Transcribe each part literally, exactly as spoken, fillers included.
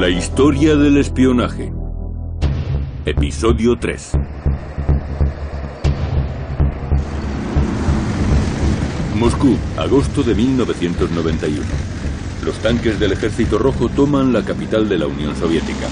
La historia del espionaje. Episodio tres. Moscú, agosto de mil novecientos noventa y uno. Los tanques del Ejército Rojo toman la capital de la Unión Soviética.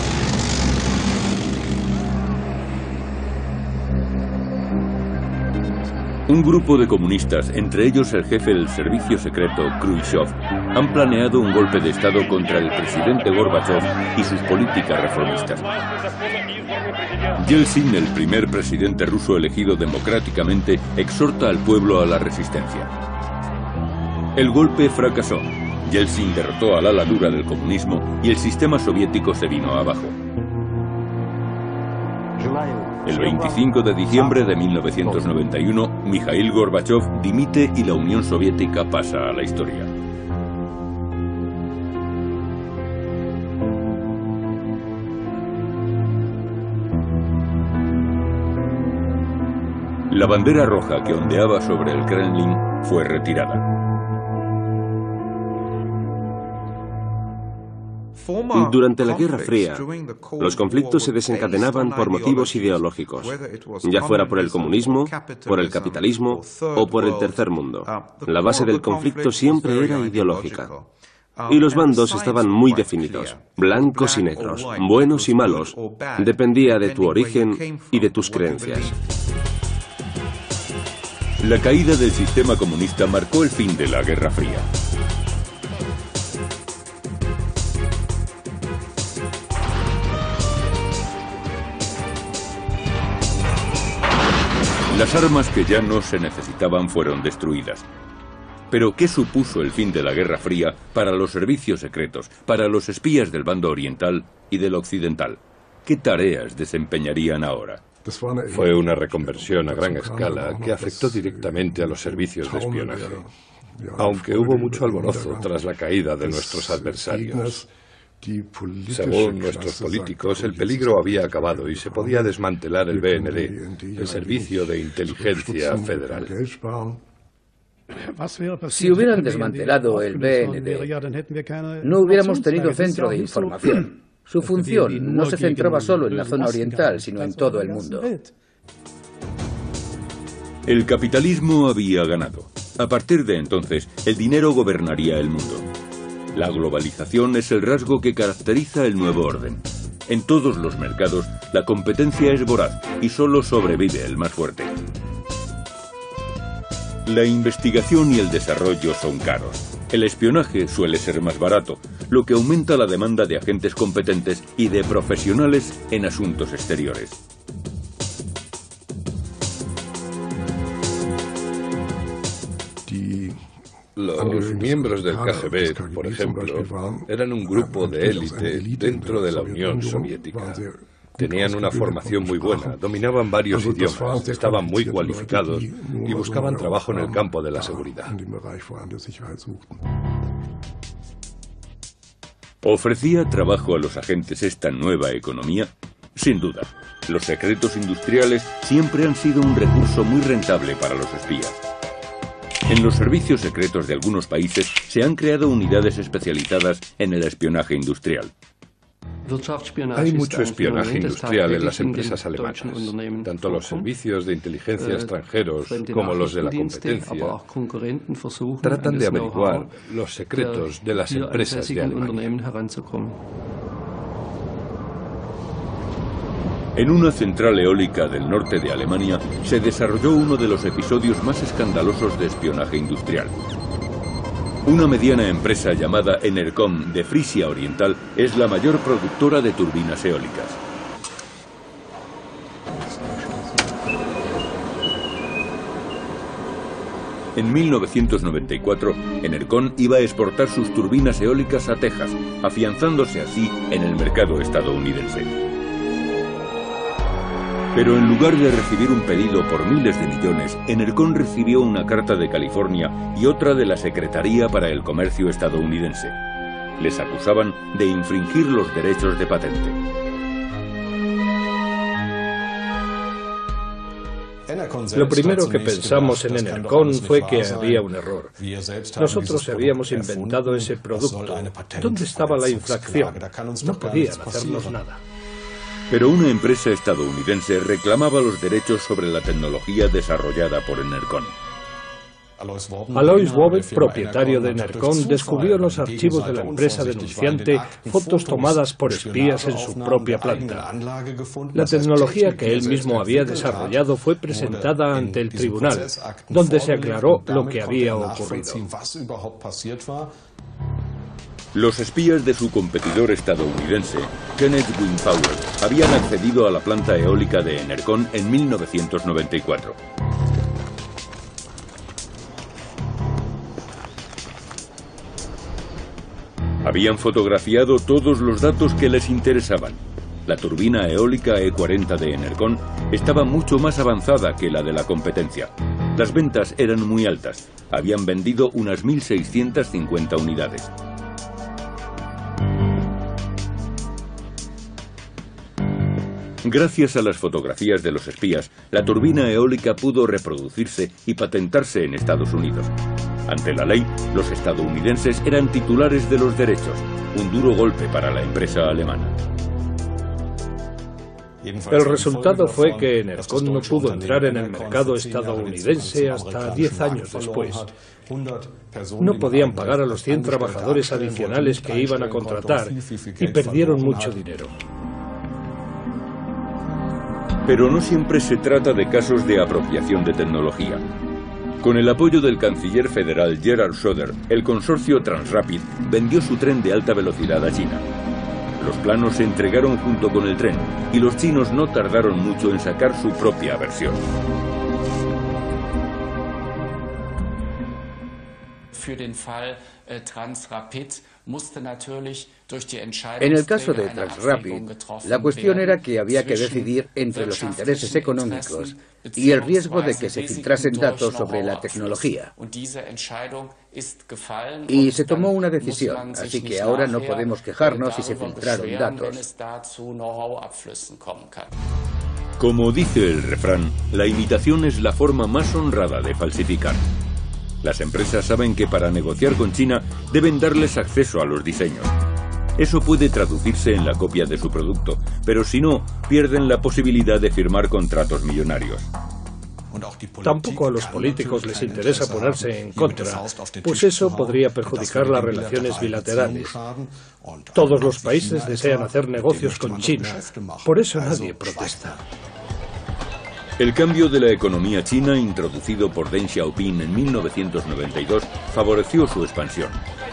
Un grupo de comunistas, entre ellos el jefe del servicio secreto, Khrushchev, han planeado un golpe de Estado contra el presidente Gorbachov y sus políticas reformistas. Yeltsin, el primer presidente ruso elegido democráticamente, exhorta al pueblo a la resistencia. El golpe fracasó. Yeltsin derrotó al ala dura del comunismo y el sistema soviético se vino abajo. El veinticinco de diciembre de mil novecientos noventa y uno, Mikhail Gorbachov dimite y la Unión Soviética pasa a la historia. La bandera roja que ondeaba sobre el Kremlin fue retirada. Durante la Guerra Fría, los conflictos se desencadenaban por motivos ideológicos, ya fuera por el comunismo, por el capitalismo o por el tercer mundo. La base del conflicto siempre era ideológica. Y los bandos estaban muy definidos, blancos y negros, buenos y malos. Dependía de tu origen y de tus creencias. La caída del sistema comunista marcó el fin de la Guerra Fría. Las armas que ya no se necesitaban fueron destruidas. Pero ¿qué supuso el fin de la Guerra Fría para los servicios secretos, para los espías del bando oriental y del occidental? ¿Qué tareas desempeñarían ahora? Fue una reconversión a gran escala que afectó directamente a los servicios de espionaje, aunque hubo mucho alborozo tras la caída de nuestros adversarios. Según nuestros políticos, el peligro había acabado y se podía desmantelar el B N D, el Servicio de Inteligencia Federal. Si hubieran desmantelado el B N D, no hubiéramos tenido centro de información. Su función no se centraba solo en la zona oriental, sino en todo el mundo. El capitalismo había ganado. A partir de entonces, el dinero gobernaría el mundo. La globalización es el rasgo que caracteriza el nuevo orden. En todos los mercados, la competencia es voraz y solo sobrevive el más fuerte. La investigación y el desarrollo son caros. El espionaje suele ser más barato, lo que aumenta la demanda de agentes competentes y de profesionales en asuntos exteriores. Los miembros del K G B, por ejemplo, eran un grupo de élite dentro de la Unión Soviética. Tenían una formación muy buena, dominaban varios idiomas, estaban muy cualificados y buscaban trabajo en el campo de la seguridad. ¿Ofrecía trabajo a los agentes esta nueva economía? Sin duda. Los secretos industriales siempre han sido un recurso muy rentable para los espías. En los servicios secretos de algunos países se han creado unidades especializadas en el espionaje industrial. Hay mucho espionaje industrial en las empresas alemanas. Tanto los servicios de inteligencia extranjeros como los de la competencia tratan de averiguar los secretos de las empresas de Alemania. En una central eólica del norte de Alemania se desarrolló uno de los episodios más escandalosos de espionaje industrial. Una mediana empresa llamada Enercon de Frisia Oriental es la mayor productora de turbinas eólicas. En mil novecientos noventa y cuatro, Enercon iba a exportar sus turbinas eólicas a Texas, afianzándose así en el mercado estadounidense. Pero en lugar de recibir un pedido por miles de millones, Enercon recibió una carta de California y otra de la Secretaría para el Comercio estadounidense. Les acusaban de infringir los derechos de patente. Lo primero que pensamos en Enercon fue que había un error. Nosotros habíamos inventado ese producto. ¿Dónde estaba la infracción? No podían hacernos nada. Pero una empresa estadounidense reclamaba los derechos sobre la tecnología desarrollada por Enercon. Alois Wobec, propietario de Enercon, descubrió en los archivos de la empresa denunciante fotos tomadas por espías en su propia planta. La tecnología que él mismo había desarrollado fue presentada ante el tribunal, donde se aclaró lo que había ocurrido. Los espías de su competidor estadounidense, Kenneth Wynne Powell, habían accedido a la planta eólica de Enercon en mil novecientos noventa y cuatro. Habían fotografiado todos los datos que les interesaban. La turbina eólica E cuarenta de Enercon estaba mucho más avanzada que la de la competencia. Las ventas eran muy altas. Habían vendido unas mil seiscientas cincuenta unidades. Gracias a las fotografías de los espías, la turbina eólica pudo reproducirse y patentarse en Estados Unidos. Ante la ley, los estadounidenses eran titulares de los derechos, un duro golpe para la empresa alemana. El resultado fue que Enercon no pudo entrar en el mercado estadounidense hasta diez años después. No podían pagar a los cien trabajadores adicionales que iban a contratar y perdieron mucho dinero. Pero no siempre se trata de casos de apropiación de tecnología. Con el apoyo del canciller federal Gerhard Schröder, el consorcio Transrapid vendió su tren de alta velocidad a China. Los planos se entregaron junto con el tren y los chinos no tardaron mucho en sacar su propia versión. En el caso de Transrapid, la cuestión era que había que decidir entre los intereses económicos y el riesgo de que se filtrasen datos sobre la tecnología. Y se tomó una decisión, así que ahora no podemos quejarnos si se filtraron datos. Como dice el refrán, la imitación es la forma más honrada de falsificar. Las empresas saben que para negociar con China deben darles acceso a los diseños. Eso puede traducirse en la copia de su producto, pero si no, pierden la posibilidad de firmar contratos millonarios. Tampoco a los políticos les interesa ponerse en contra, pues eso podría perjudicar las relaciones bilaterales. Todos los países desean hacer negocios con China, por eso nadie protesta. El cambio de la economía china, introducido por Deng Xiaoping en mil novecientos noventa y dos, favoreció su expansión.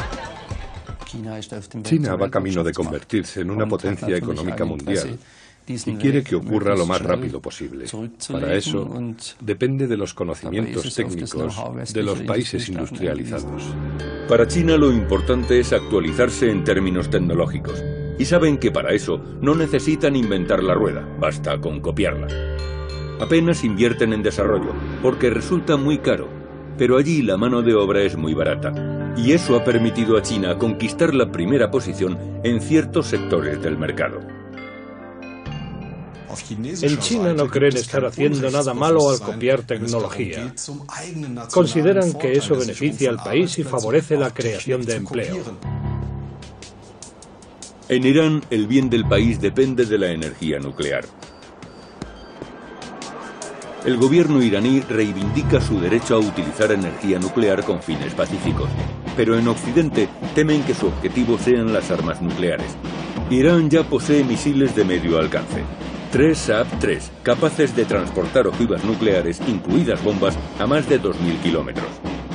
China va camino de convertirse en una potencia económica mundial y quiere que ocurra lo más rápido posible. Para eso, depende de los conocimientos técnicos de los países industrializados. Para China lo importante es actualizarse en términos tecnológicos. Y saben que para eso no necesitan inventar la rueda, basta con copiarla. Apenas invierten en desarrollo, porque resulta muy caro, pero allí la mano de obra es muy barata. Y eso ha permitido a China conquistar la primera posición en ciertos sectores del mercado. En China no creen estar haciendo nada malo al copiar tecnología. Consideran que eso beneficia al país y favorece la creación de empleo. En Irán, el bien del país depende de la energía nuclear. El gobierno iraní reivindica su derecho a utilizar energía nuclear con fines pacíficos, pero en Occidente temen que su objetivo sean las armas nucleares. Irán ya posee misiles de medio alcance, tres Saab tres, capaces de transportar ojivas nucleares, incluidas bombas, a más de dos mil kilómetros.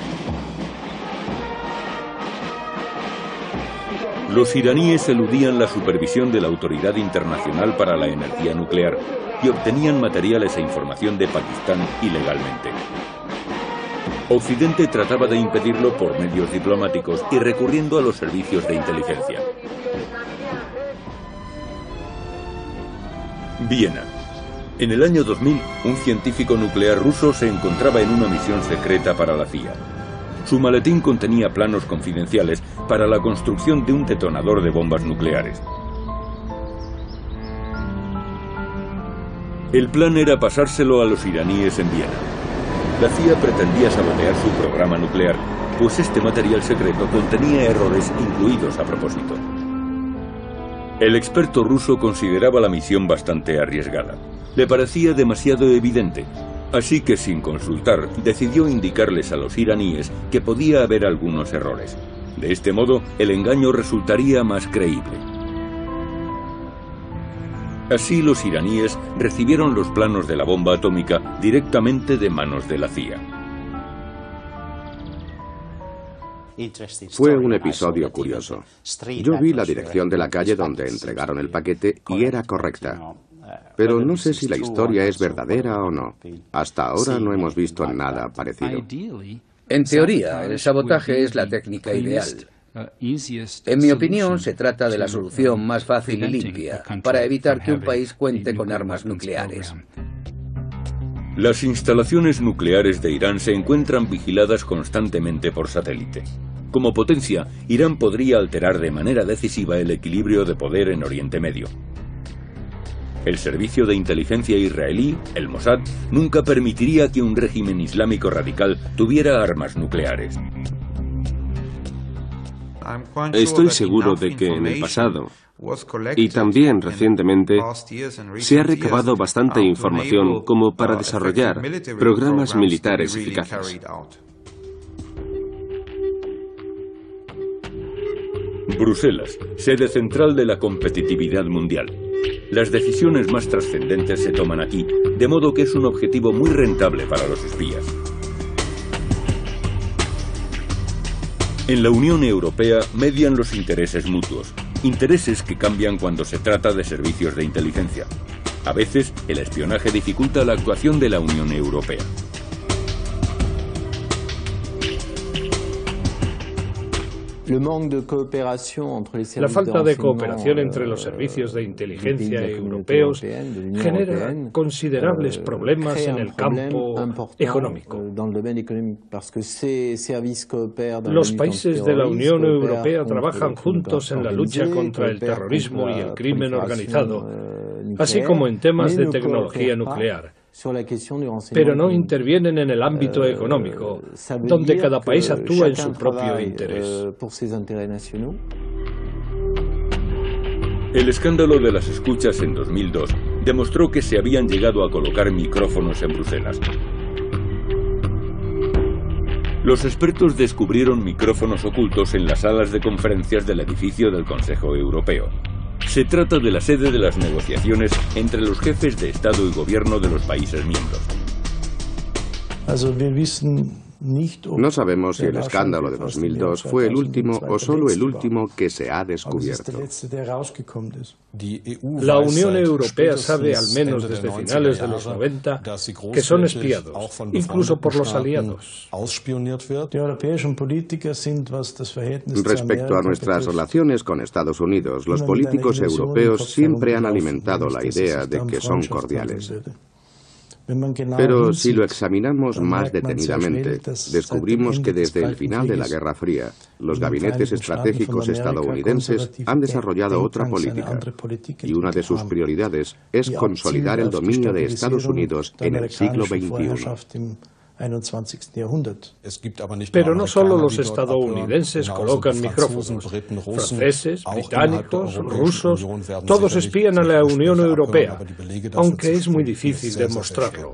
Los iraníes eludían la supervisión de la Autoridad Internacional para la Energía Nuclear y obtenían materiales e información de Pakistán ilegalmente. Occidente trataba de impedirlo por medios diplomáticos y recurriendo a los servicios de inteligencia. Viena. En el año dos mil, un científico nuclear ruso se encontraba en una misión secreta para la C I A. Su maletín contenía planos confidenciales para la construcción de un detonador de bombas nucleares. El plan era pasárselo a los iraníes en Viena. La C I A pretendía sabotear su programa nuclear, pues este material secreto contenía errores incluidos a propósito. El experto ruso consideraba la misión bastante arriesgada. Le parecía demasiado evidente, así que sin consultar decidió indicarles a los iraníes que podía haber algunos errores. De este modo, el engaño resultaría más creíble. Así los iraníes recibieron los planos de la bomba atómica directamente de manos de la C I A. Fue un episodio curioso. Yo vi la dirección de la calle donde entregaron el paquete y era correcta. Pero no sé si la historia es verdadera o no. Hasta ahora no hemos visto nada parecido. En teoría, el sabotaje es la técnica ideal. En mi opinión, se trata de la solución más fácil y limpia para evitar que un país cuente con armas nucleares. Las instalaciones nucleares de Irán se encuentran vigiladas constantemente por satélite. Como potencia, Irán podría alterar de manera decisiva el equilibrio de poder en Oriente Medio. El servicio de inteligencia israelí, el Mossad, nunca permitiría que un régimen islámico radical tuviera armas nucleares. Estoy seguro de que en el pasado, y también recientemente, se ha recabado bastante información como para desarrollar programas militares eficaces. Bruselas, sede central de la competitividad mundial. Las decisiones más trascendentes se toman aquí, de modo que es un objetivo muy rentable para los espías. En la Unión Europea median los intereses mutuos, intereses que cambian cuando se trata de servicios de inteligencia. A veces, el espionaje dificulta la actuación de la Unión Europea. La falta de cooperación entre los servicios de inteligencia europeos genera considerables problemas en el campo económico. Los países de la Unión Europea trabajan juntos en la lucha contra el terrorismo y el crimen organizado, así como en temas de tecnología nuclear. Pero no intervienen en el ámbito económico, donde cada país actúa en su propio interés. El escándalo de las escuchas en dos mil dos demostró que se habían llegado a colocar micrófonos en Bruselas. Los expertos descubrieron micrófonos ocultos en las salas de conferencias del edificio del Consejo Europeo. Se trata de la sede de las negociaciones entre los jefes de Estado y Gobierno de los países miembros. No sabemos si el escándalo de dos mil dos fue el último o solo el último que se ha descubierto. La Unión Europea sabe, al menos desde finales de los noventa, que son espiados, incluso por los aliados. Respecto a nuestras relaciones con Estados Unidos, los políticos europeos siempre han alimentado la idea de que son cordiales. Pero si lo examinamos más detenidamente, descubrimos que desde el final de la Guerra Fría, los gabinetes estratégicos estadounidenses han desarrollado otra política, y una de sus prioridades es consolidar el dominio de Estados Unidos en el siglo veintiuno. Pero no solo los estadounidenses colocan micrófonos. Franceses, británicos, rusos, todos espían a la Unión Europea, aunque es muy difícil demostrarlo.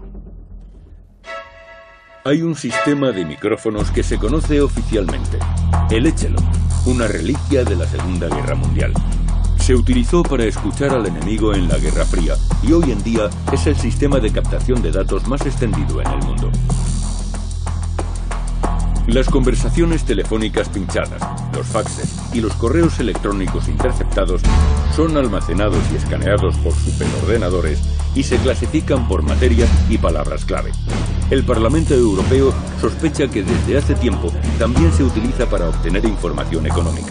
Hay un sistema de micrófonos que se conoce oficialmente, el Echelon, una reliquia de la Segunda Guerra Mundial. Se utilizó para escuchar al enemigo en la Guerra Fría y hoy en día es el sistema de captación de datos más extendido en el mundo. Las conversaciones telefónicas pinchadas, los faxes y los correos electrónicos interceptados son almacenados y escaneados por superordenadores y se clasifican por materias y palabras clave. El Parlamento Europeo sospecha que desde hace tiempo también se utiliza para obtener información económica.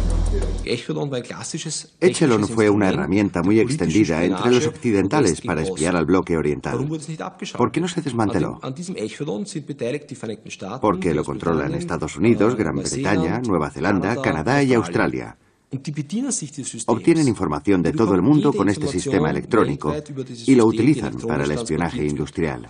Echelon fue una herramienta muy extendida entre los occidentales para espiar al bloque oriental. ¿Por qué no se desmanteló? Porque lo controlan Estados Unidos, Gran Bretaña, Nueva Zelanda, Canadá y Australia. Obtienen información de todo el mundo con este sistema electrónico y lo utilizan para el espionaje industrial.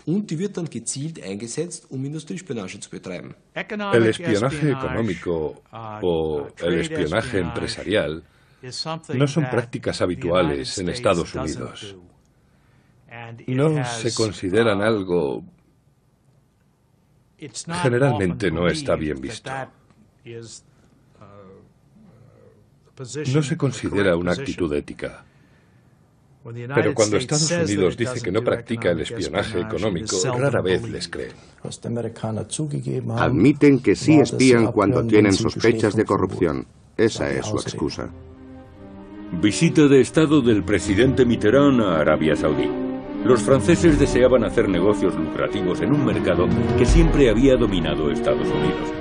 El espionaje económico o el espionaje empresarial no son prácticas habituales en Estados Unidos. No se consideran algo... Generalmente no está bien visto. No se considera una actitud ética. Pero cuando Estados Unidos dice que no practica el espionaje económico, rara vez les creen. Admiten que sí espían cuando tienen sospechas de corrupción. Esa es su excusa. Visita de Estado del presidente Mitterrand a Arabia Saudí. Los franceses deseaban hacer negocios lucrativos en un mercado que siempre había dominado Estados Unidos.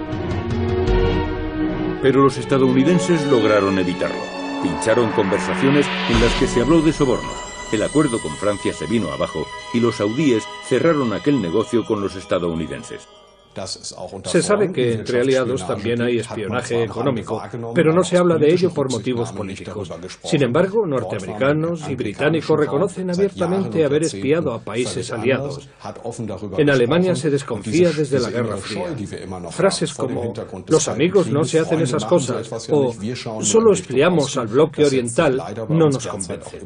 Pero los estadounidenses lograron evitarlo. Pincharon conversaciones en las que se habló de sobornos. El acuerdo con Francia se vino abajo y los saudíes cerraron aquel negocio con los estadounidenses. Se sabe que entre aliados también hay espionaje económico, pero no se habla de ello por motivos políticos. Sin embargo, norteamericanos y británicos reconocen abiertamente haber espiado a países aliados. En Alemania se desconfía desde la Guerra Fría. Frases como «los amigos no se hacen esas cosas» o «solo espiamos al bloque oriental» no nos convencen.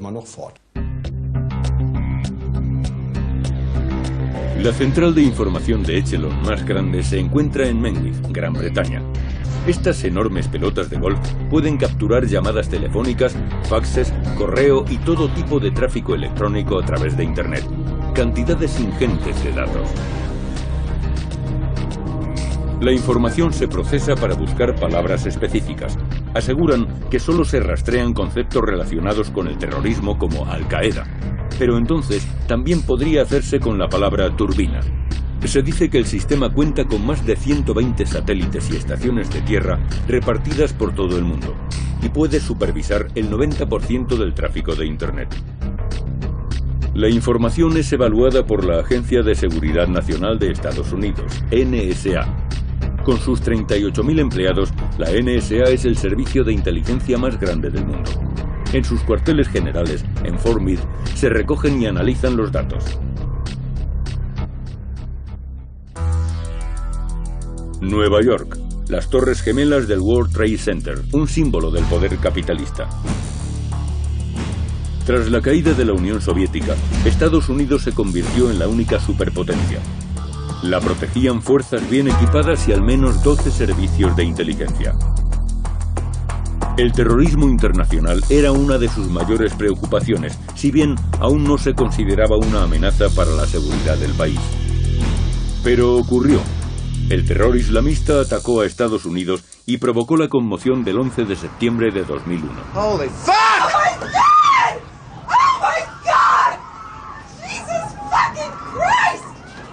La central de información de Echelon más grande se encuentra en Menwith, Gran Bretaña. Estas enormes pelotas de golf pueden capturar llamadas telefónicas, faxes, correo y todo tipo de tráfico electrónico a través de Internet. Cantidades ingentes de datos. La información se procesa para buscar palabras específicas. Aseguran que solo se rastrean conceptos relacionados con el terrorismo como Al-Qaeda. Pero entonces también podría hacerse con la palabra turbina. Se dice que el sistema cuenta con más de ciento veinte satélites y estaciones de tierra repartidas por todo el mundo y puede supervisar el noventa por ciento del tráfico de Internet. La información es evaluada por la Agencia de Seguridad Nacional de Estados Unidos, N S A. Con sus treinta y ocho mil empleados, la N S A es el servicio de inteligencia más grande del mundo. En sus cuarteles generales, en Fort Meade, se recogen y analizan los datos. Nueva York, las Torres Gemelas del World Trade Center, un símbolo del poder capitalista. Tras la caída de la Unión Soviética, Estados Unidos se convirtió en la única superpotencia. La protegían fuerzas bien equipadas y al menos doce servicios de inteligencia. El terrorismo internacional era una de sus mayores preocupaciones, si bien aún no se consideraba una amenaza para la seguridad del país. Pero ocurrió. El terror islamista atacó a Estados Unidos y provocó la conmoción del once de septiembre de dos mil uno. Holy fuck! Oh my God! Oh my God! Jesus fucking Christ!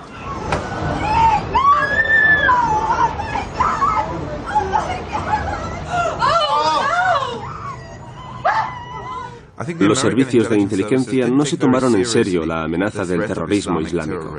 Los servicios de inteligencia no se tomaron en serio la amenaza del terrorismo islámico.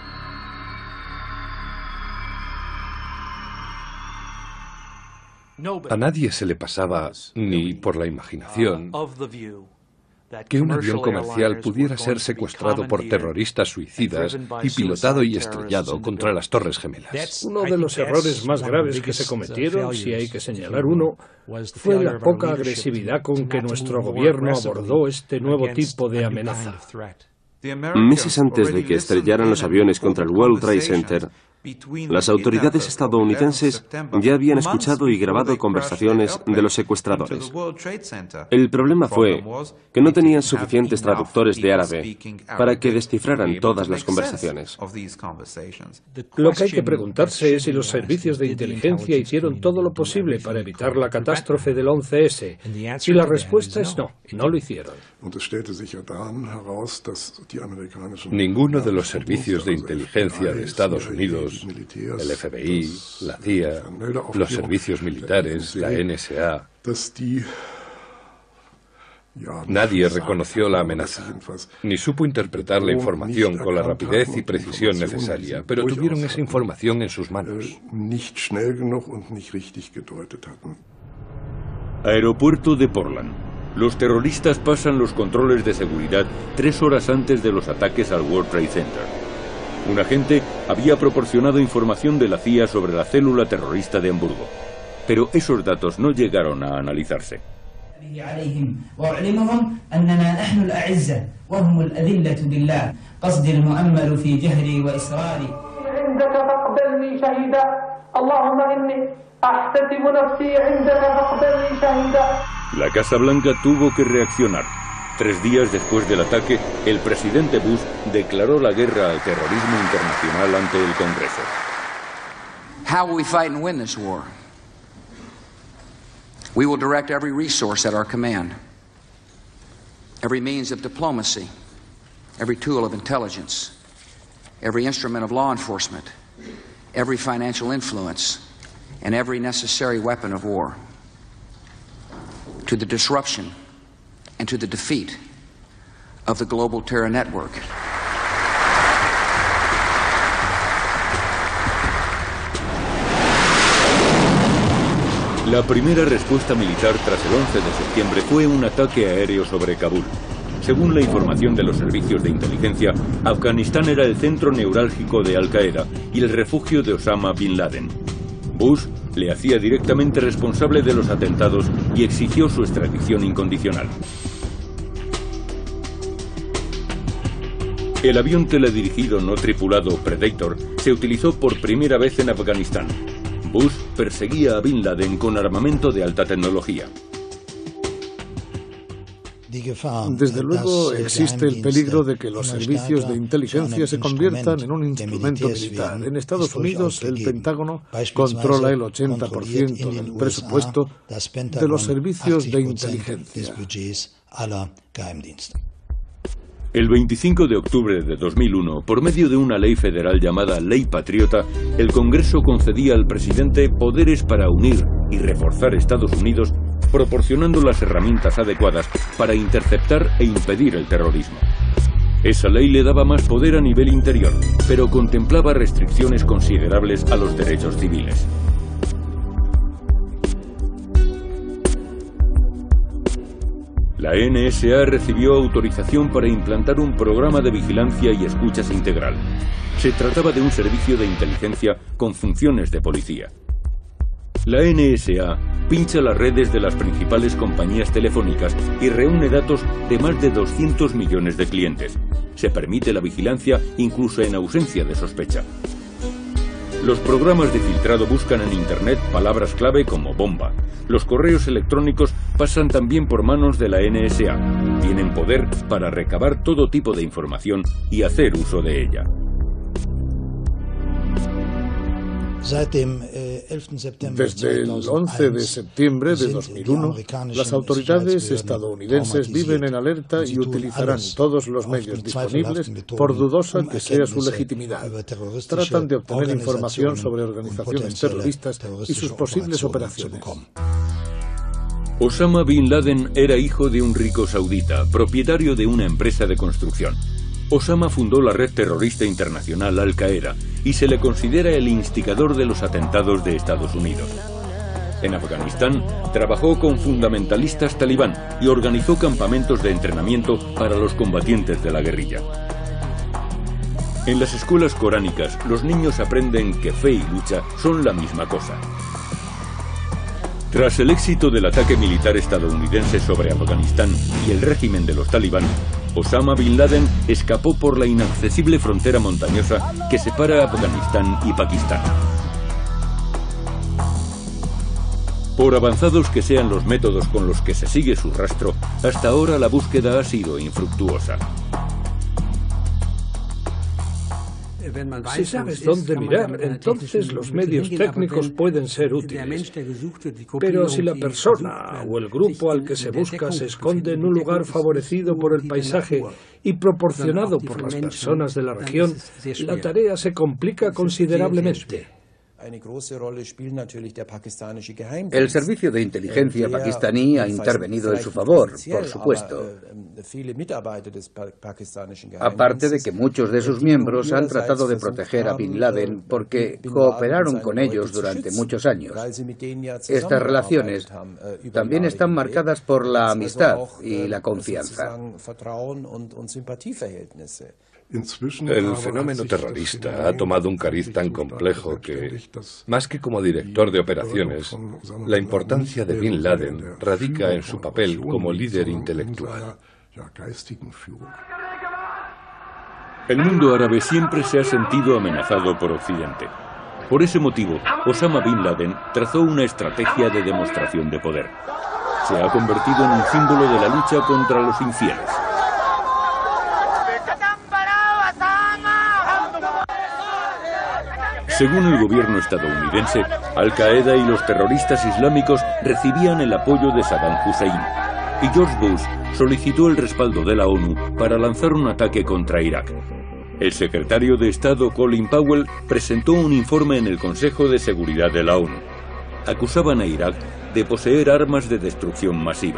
A nadie se le pasaba ni por la imaginación que un avión comercial pudiera ser secuestrado por terroristas suicidas y pilotado y estrellado contra las Torres Gemelas. Uno de los errores más graves que se cometieron, si hay que señalar uno, fue la poca agresividad con que nuestro gobierno abordó este nuevo tipo de amenaza. Meses antes de que estrellaran los aviones contra el World Trade Center, las autoridades estadounidenses ya habían escuchado y grabado conversaciones de los secuestradores. El problema fue que no tenían suficientes traductores de árabe para que descifraran todas las conversaciones. Lo que hay que preguntarse es si los servicios de inteligencia hicieron todo lo posible para evitar la catástrofe del once ese. Y la respuesta es no, no lo hicieron. Ninguno de los servicios de inteligencia de Estados Unidos, el F B I, la C I A, los servicios militares, la N S A, nadie reconoció la amenaza, ni supo interpretar la información con la rapidez y precisión necesaria, pero tuvieron esa información en sus manos. Aeropuerto de Portland. Los terroristas pasan los controles de seguridad tres horas antes de los ataques al World Trade Center. Un agente había proporcionado información de la C I A sobre la célula terrorista de Hamburgo, pero esos datos no llegaron a analizarse. La Casa Blanca tuvo que reaccionar. Tres días después del ataque, el presidente Bush declaró la guerra al terrorismo internacional ante el Congreso. How will we fight and win this war? We will direct every resource at our command, every means of diplomacy, every tool of intelligence, every instrument of law enforcement, every financial influence, and every necessary weapon of war, to the disruption and to the defeat of the global terror network. La primera respuesta militar tras el once de septiembre fue un ataque aéreo sobre Kabul. Según la información de los servicios de inteligencia, Afganistán era el centro neurálgico de Al-Qaeda y el refugio de Osama Bin Laden. Bush le hacía directamente responsable de los atentados y exigió su extradición incondicional. El avión teledirigido no tripulado Predator se utilizó por primera vez en Afganistán. Bush perseguía a Bin Laden con armamento de alta tecnología. Desde luego existe el peligro de que los servicios de inteligencia se conviertan en un instrumento militar. En Estados Unidos, el Pentágono controla el ochenta por ciento del presupuesto de los servicios de inteligencia. El veinticinco de octubre de dos mil uno, por medio de una ley federal llamada Ley Patriota, el Congreso concedía al presidente poderes para unir y reforzar Estados Unidos, proporcionando las herramientas adecuadas para interceptar e impedir el terrorismo. Esa ley le daba más poder a nivel interior, pero contemplaba restricciones considerables a los derechos civiles. La N S A recibió autorización para implantar un programa de vigilancia y escuchas integral. Se trataba de un servicio de inteligencia con funciones de policía. La N S A pincha las redes de las principales compañías telefónicas y reúne datos de más de doscientos millones de clientes. Se permite la vigilancia incluso en ausencia de sospecha. Los programas de filtrado buscan en Internet palabras clave como bomba. Los correos electrónicos pasan también por manos de la N S A. Tienen poder para recabar todo tipo de información y hacer uso de ella. Desde el once de septiembre de dos mil uno, las autoridades estadounidenses viven en alerta y utilizarán todos los medios disponibles, por dudosa que sea su legitimidad. Tratan de obtener información sobre organizaciones terroristas y sus posibles operaciones. Osama Bin Laden era hijo de un rico saudita, propietario de una empresa de construcción. Osama fundó la red terrorista internacional Al-Qaeda y se le considera el instigador de los atentados de Estados Unidos. En Afganistán, trabajó con fundamentalistas talibán y organizó campamentos de entrenamiento para los combatientes de la guerrilla. En las escuelas coránicas, los niños aprenden que fe y lucha son la misma cosa. Tras el éxito del ataque militar estadounidense sobre Afganistán y el régimen de los talibán, Osama Bin Laden escapó por la inaccesible frontera montañosa que separa Afganistán y Pakistán. Por avanzados que sean los métodos con los que se sigue su rastro, hasta ahora la búsqueda ha sido infructuosa. Si sabes dónde mirar, entonces los medios técnicos pueden ser útiles. Pero si la persona o el grupo al que se busca se esconde en un lugar favorecido por el paisaje y proporcionado por las personas de la región, la tarea se complica considerablemente. El servicio de inteligencia pakistaní ha intervenido en su favor, por supuesto. Aparte de que muchos de sus miembros han tratado de proteger a Bin Laden porque cooperaron con ellos durante muchos años. Estas relaciones también están marcadas por la amistad y la confianza. El fenómeno terrorista ha tomado un cariz tan complejo que, más que como director de operaciones, la importancia de Bin Laden radica en su papel como líder intelectual. El mundo árabe siempre se ha sentido amenazado por Occidente. Por ese motivo, Osama Bin Laden trazó una estrategia de demostración de poder. Se ha convertido en un símbolo de la lucha contra los infieles. Según el gobierno estadounidense, Al-Qaeda y los terroristas islámicos recibían el apoyo de Saddam Hussein, y George Bush solicitó el respaldo de la ONU para lanzar un ataque contra Irak. El secretario de Estado Colin Powell presentó un informe en el Consejo de Seguridad de la ONU. Acusaban a Irak de poseer armas de destrucción masiva.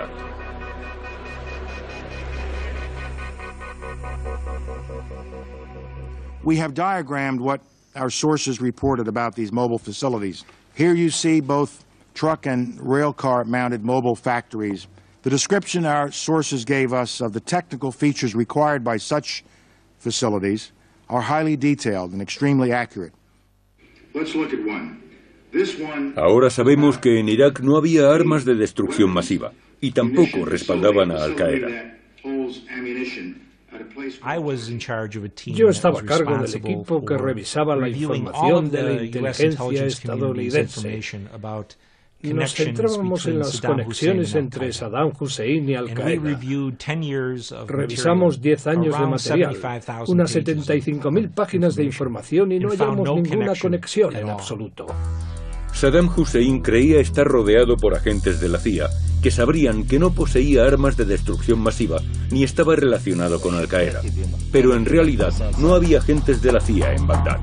We have diagrammed what our sources reported about these mobile facilities. Here you see both truck and rail car mounted mobile factories. The description our sources gave us of the technical features required by such facilities are highly detailed and extremely accurate. Let's look at one. This one... Ahora sabemos que en Irak no había armas de destrucción masiva y tampoco respaldaban a Al-Qaeda. Yo estaba a cargo del equipo que revisaba la información de la inteligencia estadounidense. Nos centrábamos en las conexiones entre Saddam Hussein y Al-Qaeda. Revisamos diez años de material, unas setenta y cinco mil páginas de información y no hallamos ninguna conexión en absoluto. Saddam Hussein creía estar rodeado por agentes de la C I A que sabrían que no poseía armas de destrucción masiva ni estaba relacionado con Al-Qaeda. Pero en realidad no había agentes de la C I A en Bagdad.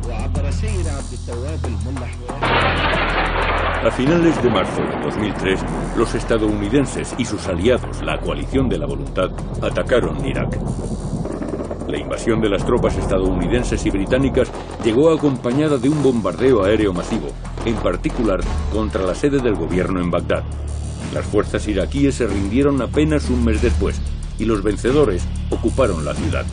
A finales de marzo de dos mil tres, los estadounidenses y sus aliados, la coalición de la voluntad, atacaron Irak. La invasión de las tropas estadounidenses y británicas llegó acompañada de un bombardeo aéreo masivo, en particular contra la sede del gobierno en Bagdad. Las fuerzas iraquíes se rindieron apenas un mes después y los vencedores ocuparon la ciudad.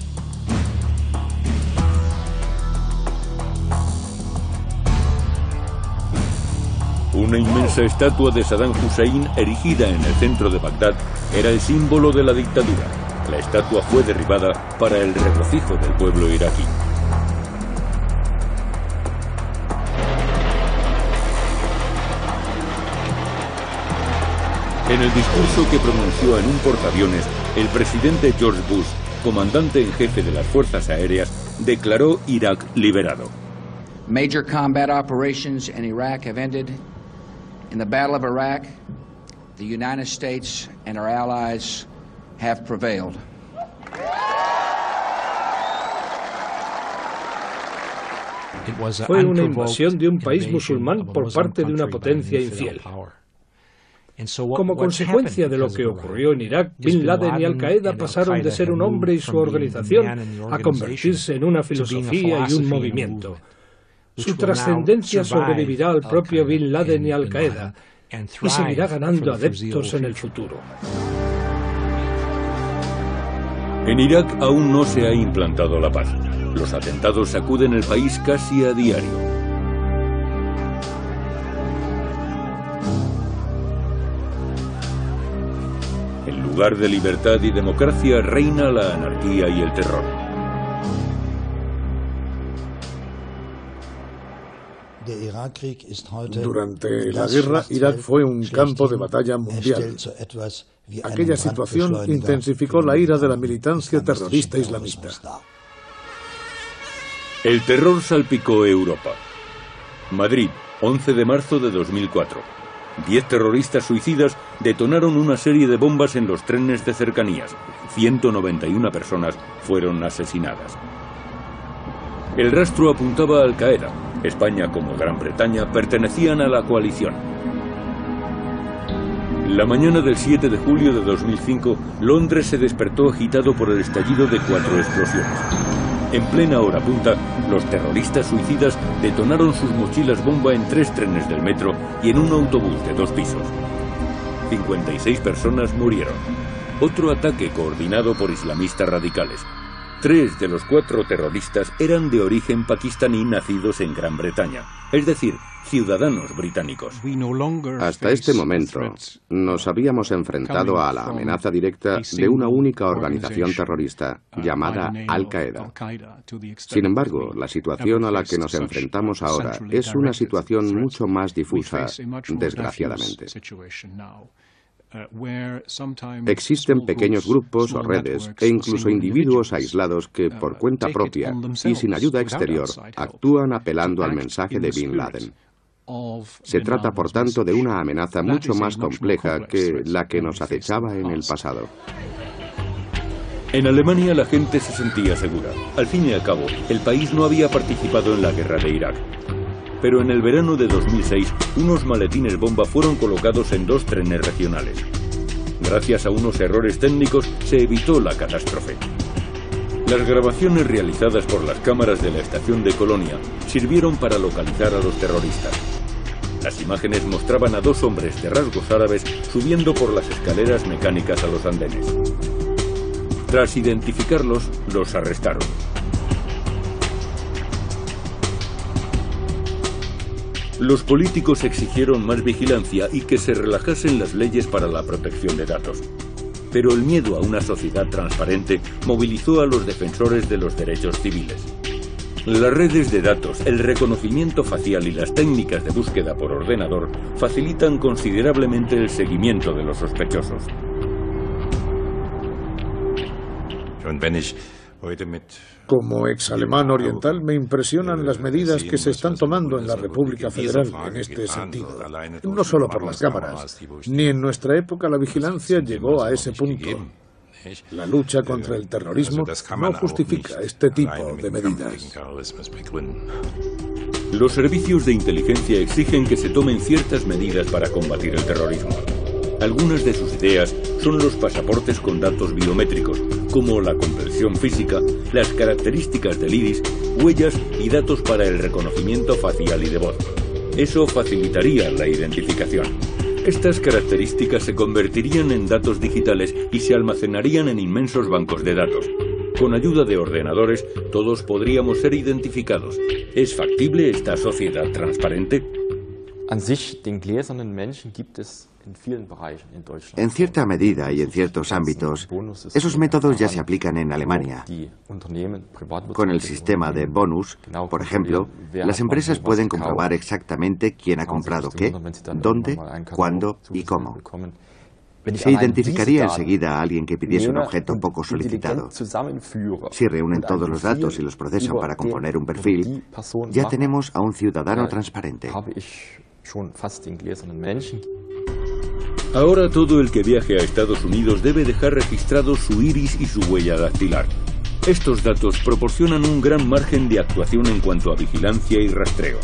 Una inmensa estatua de Saddam Hussein erigida en el centro de Bagdad era el símbolo de la dictadura. La estatua fue derribada para el regocijo del pueblo iraquí. En el discurso que pronunció en un portaaviones, el presidente George Bush, comandante en jefe de las fuerzas aéreas, declaró Irak liberado. Major combat operations in Iraq have ended. In the Battle of Iraq, the United States and our allies have prevailed. Fue una invasión de un país musulmán por parte de una potencia infiel. Como consecuencia de lo que ocurrió en Irak, Bin Laden y Al-Qaeda pasaron de ser un hombre y su organización a convertirse en una filosofía y un movimiento. Su trascendencia sobrevivirá al propio Bin Laden y Al-Qaeda y seguirá ganando adeptos en el futuro. En Irak aún no se ha implantado la paz. Los atentados sacuden el país casi a diario. En lugar de libertad y democracia reina la anarquía y el terror. Durante la guerra, Irak fue un campo de batalla mundial. Aquella situación intensificó la ira de la militancia terrorista islamista. El terror salpicó Europa. Madrid, once de marzo de dos mil cuatro. Diez terroristas suicidas detonaron una serie de bombas en los trenes de cercanías. ciento noventa y una personas fueron asesinadas. El rastro apuntaba a Al-Qaeda, España como Gran Bretaña pertenecían a la coalición. La mañana del siete de julio de dos mil cinco, Londres se despertó agitado por el estallido de cuatro explosiones. En plena hora punta, los terroristas suicidas detonaron sus mochilas bomba en tres trenes del metro y en un autobús de dos pisos. cincuenta y seis personas murieron. Otro ataque coordinado por islamistas radicales. Tres de los cuatro terroristas eran de origen pakistaní nacidos en Gran Bretaña, es decir, ciudadanos británicos. Hasta este momento, nos habíamos enfrentado a la amenaza directa de una única organización terrorista llamada Al-Qaeda. Sin embargo, la situación a la que nos enfrentamos ahora es una situación mucho más difusa, desgraciadamente. Existen pequeños grupos o redes e incluso individuos aislados que, por cuenta propia y sin ayuda exterior, actúan apelando al mensaje de Bin Laden. Se trata, por tanto, de una amenaza mucho más compleja que la que nos acechaba en el pasado. En Alemania la gente se sentía segura. Al fin y al cabo, el país no había participado en la guerra de Irak. Pero en el verano de dos mil seis, unos maletines bomba fueron colocados en dos trenes regionales. Gracias a unos errores técnicos, se evitó la catástrofe. Las grabaciones realizadas por las cámaras de la estación de Colonia sirvieron para localizar a los terroristas. Las imágenes mostraban a dos hombres de rasgos árabes subiendo por las escaleras mecánicas a los andenes. Tras identificarlos, los arrestaron. Los políticos exigieron más vigilancia y que se relajasen las leyes para la protección de datos. Pero el miedo a una sociedad transparente movilizó a los defensores de los derechos civiles. Las redes de datos, el reconocimiento facial y las técnicas de búsqueda por ordenador facilitan considerablemente el seguimiento de los sospechosos. Como ex-alemán oriental, me impresionan las medidas que se están tomando en la República Federal en este sentido. No solo por las cámaras. Ni en nuestra época la vigilancia llegó a ese punto. La lucha contra el terrorismo no justifica este tipo de medidas. Los servicios de inteligencia exigen que se tomen ciertas medidas para combatir el terrorismo. Algunas de sus ideas son los pasaportes con datos biométricos, como la comprensión física, las características del iris, huellas y datos para el reconocimiento facial y de voz. Eso facilitaría la identificación. Estas características se convertirían en datos digitales y se almacenarían en inmensos bancos de datos. Con ayuda de ordenadores, todos podríamos ser identificados. ¿Es factible esta sociedad transparente? En cierta medida y en ciertos ámbitos, esos métodos ya se aplican en Alemania. Con el sistema de bonus, por ejemplo, las empresas pueden comprobar exactamente quién ha comprado qué, dónde, cuándo y cómo. Se identificaría enseguida a alguien que pidiese un objeto poco solicitado. Si reúnen todos los datos y los procesan para componer un perfil, ya tenemos a un ciudadano transparente. Ahora todo el que viaje a Estados Unidos debe dejar registrados su iris y su huella dactilar. Estos datos proporcionan un gran margen de actuación en cuanto a vigilancia y rastreo.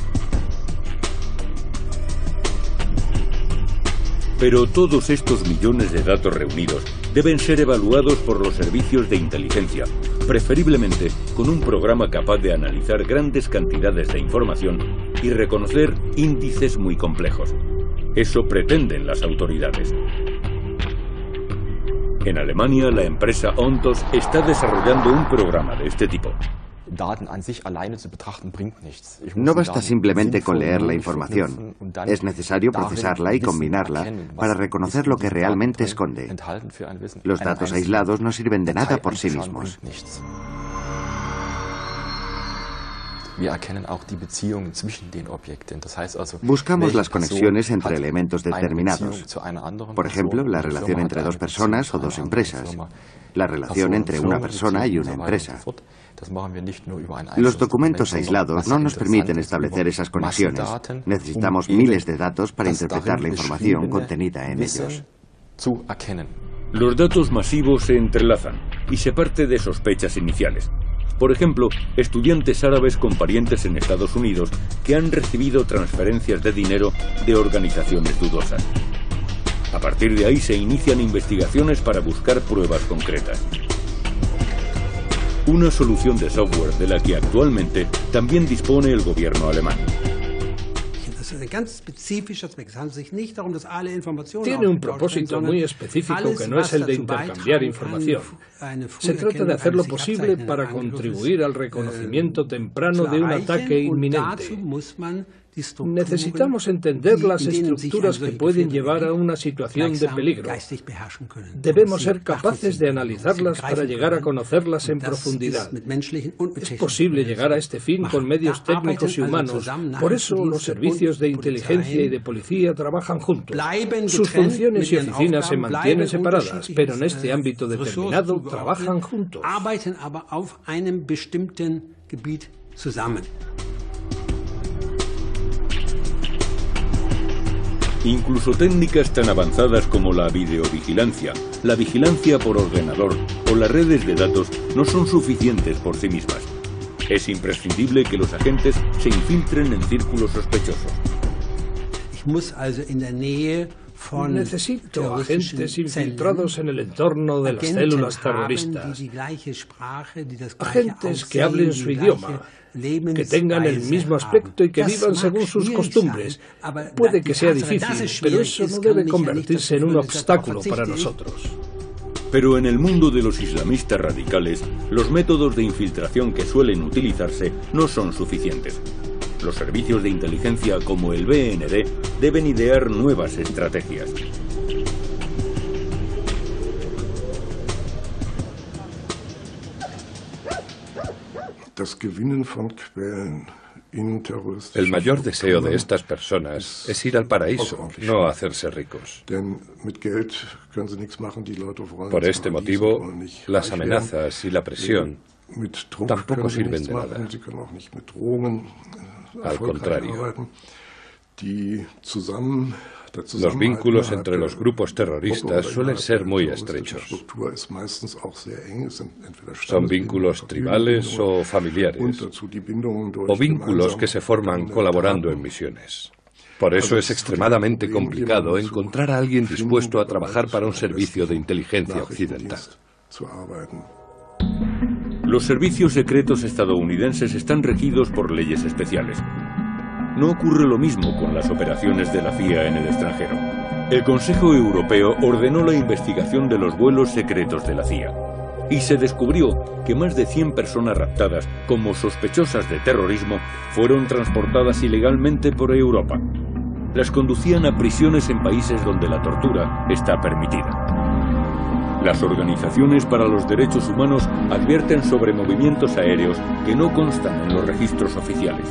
Pero todos estos millones de datos reunidos deben ser evaluados por los servicios de inteligencia, preferiblemente con un programa capaz de analizar grandes cantidades de información y reconocer índices muy complejos. Eso pretenden las autoridades. En Alemania, la empresa Ontos está desarrollando un programa de este tipo. No basta simplemente con leer la información. Es necesario procesarla y combinarla para reconocer lo que realmente esconde. Los datos aislados no sirven de nada por sí mismos. Buscamos las conexiones entre elementos determinados. Por ejemplo, la relación entre dos personas o dos empresas. La relación entre una persona y una empresa. Los documentos aislados no nos permiten establecer esas conexiones. Necesitamos miles de datos para interpretar la información contenida en ellos. Los datos masivos se entrelazan y se parte de sospechas iniciales. Por ejemplo, estudiantes árabes con parientes en Estados Unidos que han recibido transferencias de dinero de organizaciones dudosas. A partir de ahí se inician investigaciones para buscar pruebas concretas. Una solución de software de la que actualmente también dispone el gobierno alemán. Tiene un propósito muy específico que no es el de intercambiar información. Se trata de hacer lo posible para contribuir al reconocimiento temprano de un ataque inminente. Necesitamos entender las estructuras que pueden llevar a una situación de peligro. Debemos ser capaces de analizarlas para llegar a conocerlas en profundidad. Es posible llegar a este fin con medios técnicos y humanos. Por eso los servicios de inteligencia y de policía trabajan juntos. Sus funciones y oficinas se mantienen separadas, pero en este ámbito determinado trabajan juntos. Incluso técnicas tan avanzadas como la videovigilancia, la vigilancia por ordenador o las redes de datos no son suficientes por sí mismas. Es imprescindible que los agentes se infiltren en círculos sospechosos. Necesito agentes infiltrados en el entorno de las células terroristas. Agentes que hablen su idioma, que tengan el mismo aspecto y que vivan según sus costumbres. Puede que sea difícil, pero eso no debe convertirse en un obstáculo para nosotros. Pero en el mundo de los islamistas radicales, los métodos de infiltración que suelen utilizarse no son suficientes. Los servicios de inteligencia como el B N D deben idear nuevas estrategias. El mayor deseo de estas personas es ir al paraíso, no hacerse ricos. Por este motivo, las amenazas y la presión tampoco sirven de nada. Al contrario, los vínculos entre los grupos terroristas suelen ser muy estrechos. Son vínculos tribales o familiares, o vínculos que se forman colaborando en misiones. Por eso es extremadamente complicado encontrar a alguien dispuesto a trabajar para un servicio de inteligencia occidental. Los servicios secretos estadounidenses están regidos por leyes especiales. No ocurre lo mismo con las operaciones de la C I A en el extranjero. El Consejo Europeo ordenó la investigación de los vuelos secretos de la C I A y se descubrió que más de cien personas raptadas como sospechosas de terrorismo fueron transportadas ilegalmente por Europa. Las conducían a prisiones en países donde la tortura está permitida. Las organizaciones para los derechos humanos advierten sobre movimientos aéreos que no constan en los registros oficiales.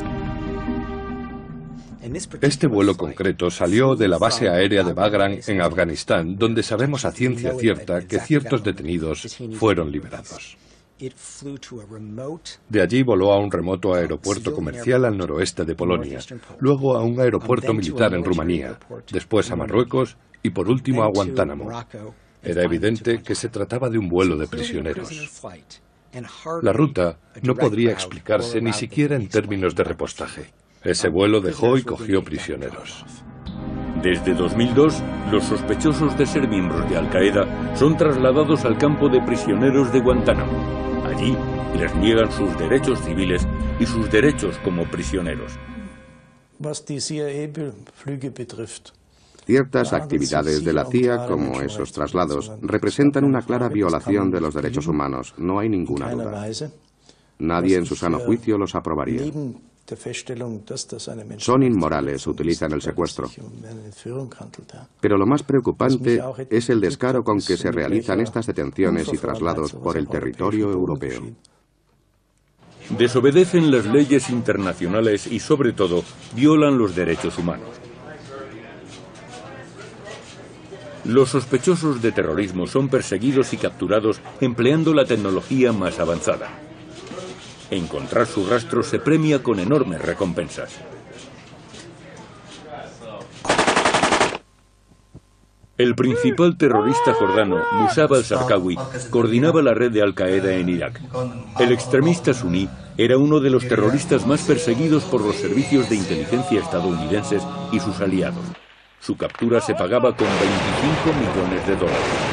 Este vuelo concreto salió de la base aérea de Bagram en Afganistán, donde sabemos a ciencia cierta que ciertos detenidos fueron liberados. De allí voló a un remoto aeropuerto comercial al noroeste de Polonia, luego a un aeropuerto militar en Rumanía, después a Marruecos y por último a Guantánamo. Era evidente que se trataba de un vuelo de prisioneros. La ruta no podría explicarse ni siquiera en términos de repostaje. Ese vuelo dejó y cogió prisioneros. Desde dos mil dos, los sospechosos de ser miembros de Al-Qaeda son trasladados al campo de prisioneros de Guantánamo. Allí les niegan sus derechos civiles y sus derechos como prisioneros. Ciertas actividades de la C I A, como esos traslados, representan una clara violación de los derechos humanos, no hay ninguna duda. Nadie en su sano juicio los aprobaría. Son inmorales, utilizan el secuestro. Pero lo más preocupante es el descaro con que se realizan estas detenciones y traslados por el territorio europeo. Desobedecen las leyes internacionales y, sobre todo, violan los derechos humanos. Los sospechosos de terrorismo son perseguidos y capturados empleando la tecnología más avanzada. Encontrar su rastro se premia con enormes recompensas. El principal terrorista jordano, Musab al-Zarqawi, coordinaba la red de Al-Qaeda en Irak. El extremista suní era uno de los terroristas más perseguidos por los servicios de inteligencia estadounidenses y sus aliados. Su captura se pagaba con veinticinco millones de dólares.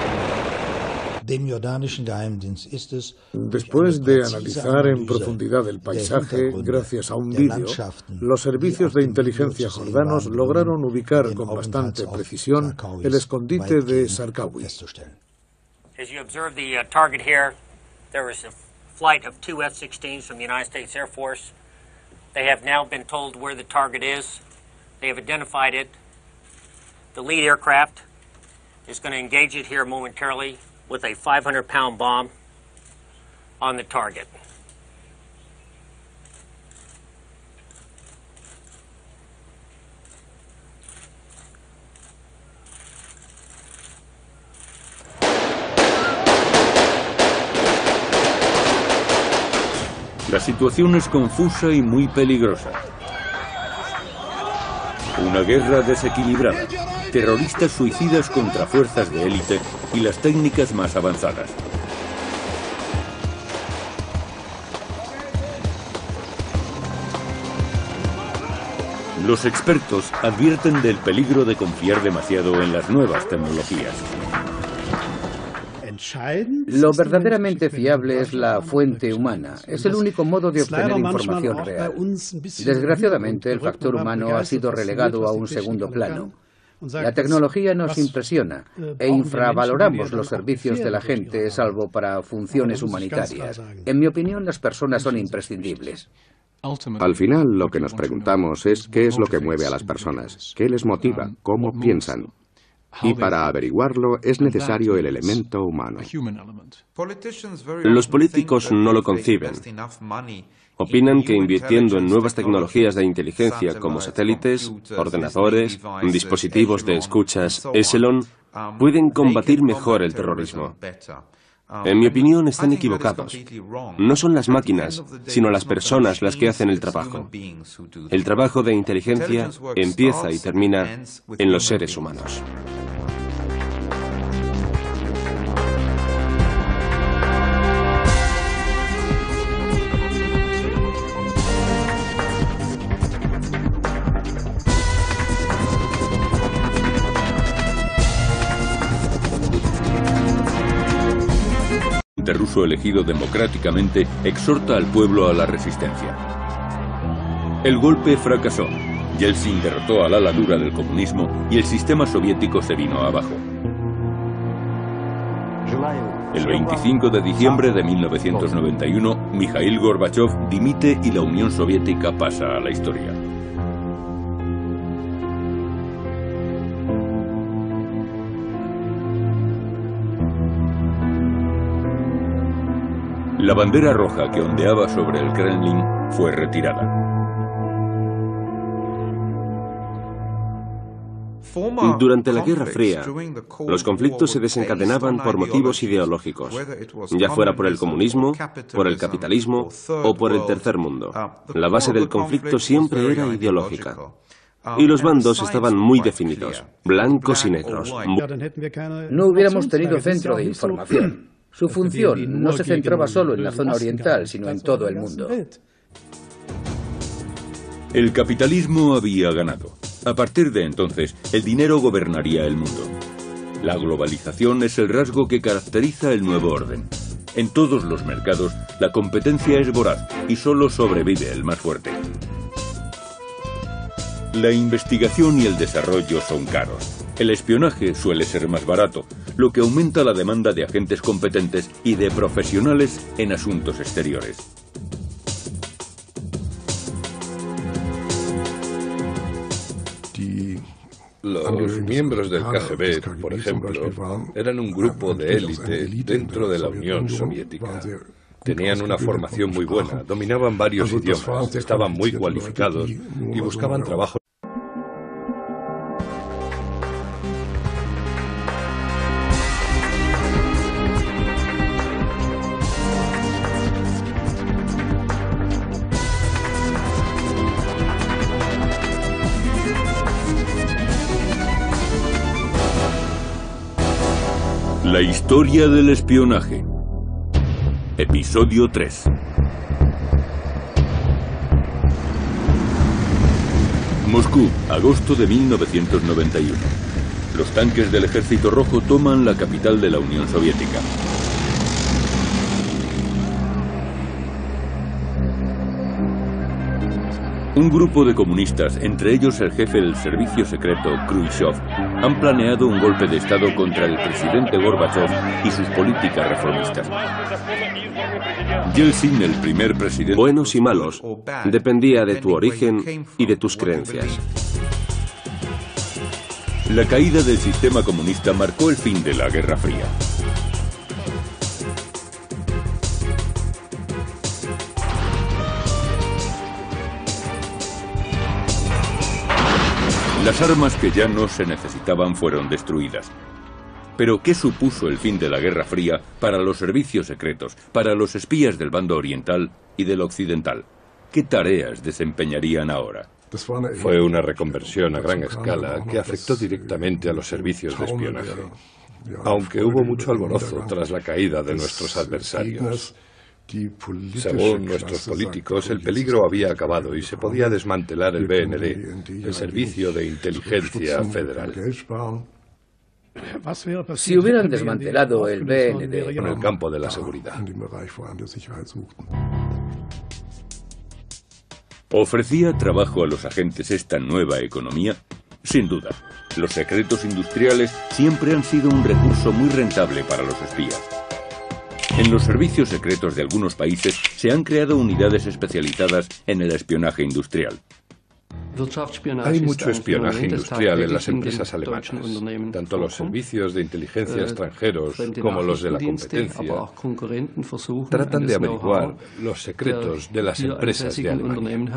Después de analizar en profundidad el paisaje, gracias a un vídeo, los servicios de inteligencia jordanos lograron ubicar con bastante precisión el escondite de Zarqawi. As you observe the uh, target here, there was a flight of two F sixteens from the United States Air Force. They have now been told where the target is. They have identified it. The lead aircraft is going to engage it here momentarily with a five hundred pound bomb on the target. La situación es confusa y muy peligrosa. Una guerra desequilibrada, terroristas suicidas contra fuerzas de élite y las técnicas más avanzadas. Los expertos advierten del peligro de confiar demasiado en las nuevas tecnologías. Lo verdaderamente fiable es la fuente humana. Es el único modo de obtener información real. Desgraciadamente, el factor humano ha sido relegado a un segundo plano. La tecnología nos impresiona e infravaloramos los servicios de la gente, salvo para funciones humanitarias. En mi opinión, las personas son imprescindibles. Al final, lo que nos preguntamos es qué es lo que mueve a las personas, qué les motiva, cómo piensan. Y para averiguarlo es necesario el elemento humano. Los políticos no lo conciben. Opinan que invirtiendo en nuevas tecnologías de inteligencia como satélites, ordenadores, dispositivos de escuchas Echelon, pueden combatir mejor el terrorismo. En mi opinión, están equivocados. No son las máquinas, sino las personas las que hacen el trabajo. El trabajo de inteligencia empieza y termina en los seres humanos. El ruso elegido democráticamente exhorta al pueblo a la resistencia. El golpe fracasó. Yeltsin derrotó al ala dura del comunismo y el sistema soviético se vino abajo. El veinticinco de diciembre de mil novecientos noventa y uno, Mikhail Gorbachev dimite y la Unión Soviética pasa a la historia. La bandera roja que ondeaba sobre el Kremlin fue retirada. Durante la Guerra Fría, los conflictos se desencadenaban por motivos ideológicos, ya fuera por el comunismo, por el capitalismo o por el tercer mundo. La base del conflicto siempre era ideológica. Y los bandos estaban muy definidos, blancos y negros. No hubiéramos tenido centro de información. Su función no se centraba solo en la zona oriental, sino en todo el mundo. El capitalismo había ganado. A partir de entonces, el dinero gobernaría el mundo. La globalización es el rasgo que caracteriza el nuevo orden. En todos los mercados, la competencia es voraz y solo sobrevive el más fuerte. La investigación y el desarrollo son caros. El espionaje suele ser más barato, lo que aumenta la demanda de agentes competentes y de profesionales en asuntos exteriores. Los miembros del K G B, por ejemplo, eran un grupo de élite dentro de la Unión Soviética. Tenían una formación muy buena, dominaban varios idiomas, estaban muy cualificados y buscaban trabajo. La historia del espionaje. Episodio tres. Moscú, agosto de mil novecientos noventa y uno. Los tanques del Ejército Rojo toman la capital de la Unión Soviética. Un grupo de comunistas, entre ellos el jefe del servicio secreto, Khrushchev, han planeado un golpe de Estado contra el presidente Gorbachev y sus políticas reformistas. Yeltsin, el primer presidente... Buenos y malos, dependía de tu origen y de tus creencias. La caída del sistema comunista marcó el fin de la Guerra Fría. Las armas que ya no se necesitaban fueron destruidas. Pero, ¿qué supuso el fin de la Guerra Fría para los servicios secretos, para los espías del bando oriental y del occidental? ¿Qué tareas desempeñarían ahora? Fue una reconversión a gran escala que afectó directamente a los servicios de espionaje. Aunque hubo mucho alborozo tras la caída de nuestros adversarios. Según nuestros políticos, el peligro había acabado y se podía desmantelar el B N D, el Servicio de Inteligencia Federal. Si hubieran desmantelado el B N D en el campo de la seguridad. ¿Ofrecía trabajo a los agentes esta nueva economía? Sin duda. Los secretos industriales siempre han sido un recurso muy rentable para los espías. En los servicios secretos de algunos países se han creado unidades especializadas en el espionaje industrial. Hay mucho espionaje industrial en las empresas alemanas. Tanto los servicios de inteligencia extranjeros como los de la competencia tratan de averiguar los secretos de las empresas de Alemania.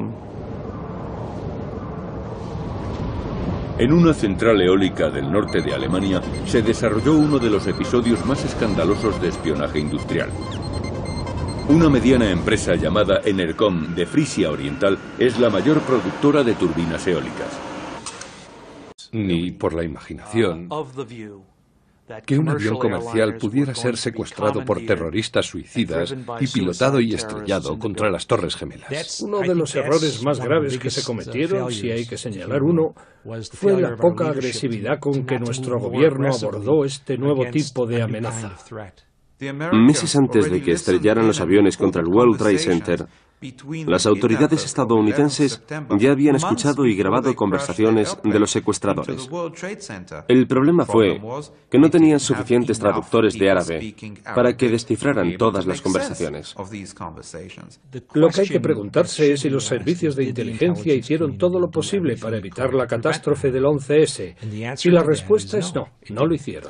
En una central eólica del norte de Alemania se desarrolló uno de los episodios más escandalosos de espionaje industrial. Una mediana empresa llamada Enercom de Frisia Oriental es la mayor productora de turbinas eólicas. Ni por la imaginación que un avión comercial pudiera ser secuestrado por terroristas suicidas y pilotado y estrellado contra las Torres Gemelas. Uno de los errores más graves que se cometieron, si hay que señalar uno, fue la poca agresividad con que nuestro gobierno abordó este nuevo tipo de amenaza. Meses antes de que estrellaran los aviones contra el World Trade Center, las autoridades estadounidenses ya habían escuchado y grabado conversaciones de los secuestradores. El problema fue que no tenían suficientes traductores de árabe para que descifraran todas las conversaciones. Lo que hay que preguntarse es si los servicios de inteligencia hicieron todo lo posible para evitar la catástrofe del once ese. Y la respuesta es no, no lo hicieron.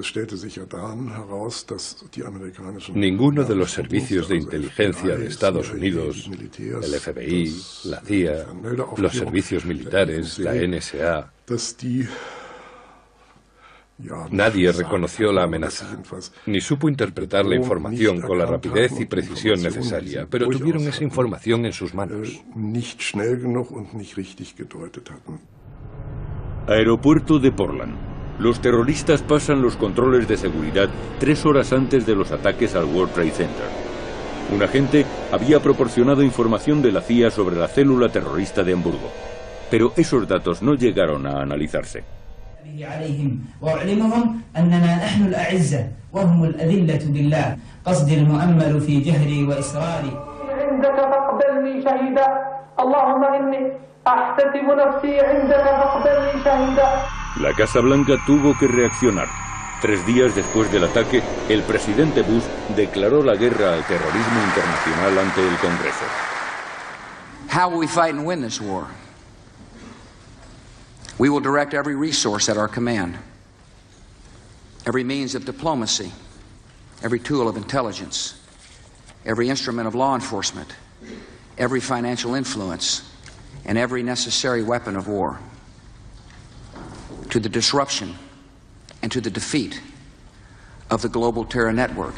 Ninguno de los servicios de inteligencia de Estados Unidos, el F B I, la C I A, los servicios militares, la N S A. Nadie reconoció la amenaza, ni supo interpretar la información con la rapidez y precisión necesaria, pero tuvieron esa información en sus manos. Aeropuerto de Portland. Los terroristas pasan los controles de seguridad tres horas antes de los ataques al World Trade Center. Un agente había proporcionado información de la C I A sobre la célula terrorista de Hamburgo, pero esos datos no llegaron a analizarse. La Casa Blanca tuvo que reaccionar. Tres días después del ataque, el presidente Bush declaró la guerra al terrorismo internacional ante el Congreso. How will we fight and win this war? We will direct every resource at our command, every means of diplomacy, every tool of intelligence, every instrument of law enforcement, every financial influence, and every necessary weapon of war to the disruption and to the defeat of the global terror network.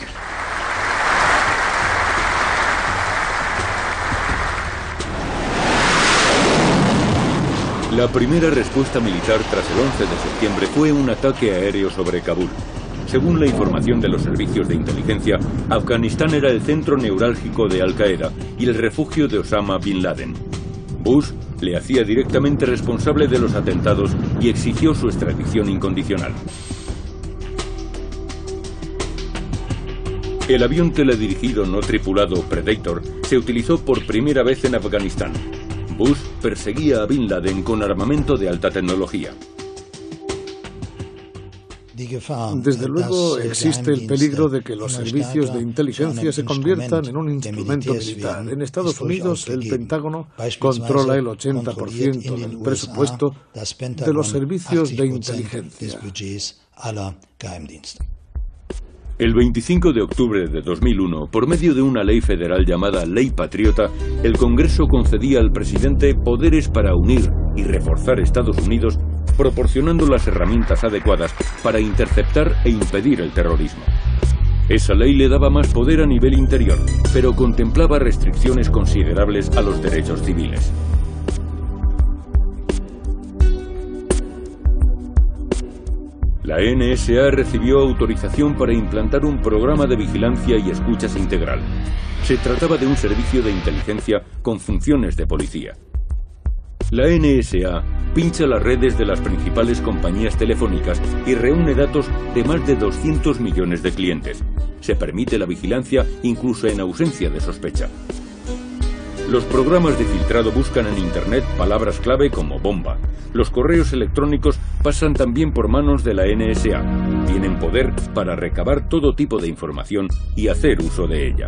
La primera respuesta militar tras el once de septiembre fue un ataque aéreo sobre Kabul. Según la información de los servicios de inteligencia, Afganistán era el centro neurálgico de Al-Qaeda y el refugio de Osama Bin Laden. Bush le hacía directamente responsable de los atentados y exigió su extradición incondicional. El avión teledirigido no tripulado Predator se utilizó por primera vez en Afganistán. Bush perseguía a Bin Laden con armamento de alta tecnología. Desde luego existe el peligro de que los servicios de inteligencia se conviertan en un instrumento militar. En Estados Unidos, el Pentágono controla el ochenta por ciento del presupuesto de los servicios de inteligencia. El veinticinco de octubre de dos mil uno, por medio de una ley federal llamada Ley Patriota, el Congreso concedía al presidente poderes para unir y reforzar Estados Unidos, proporcionando las herramientas adecuadas para interceptar e impedir el terrorismo. Esa ley le daba más poder a nivel interior, pero contemplaba restricciones considerables a los derechos civiles. La N S A recibió autorización para implantar un programa de vigilancia y escuchas integral. Se trataba de un servicio de inteligencia con funciones de policía. La N S A pincha las redes de las principales compañías telefónicas y reúne datos de más de doscientos millones de clientes. Se permite la vigilancia incluso en ausencia de sospecha. Los programas de filtrado buscan en Internet palabras clave como bomba. Los correos electrónicos pasan también por manos de la N S A. Tienen poder para recabar todo tipo de información y hacer uso de ella.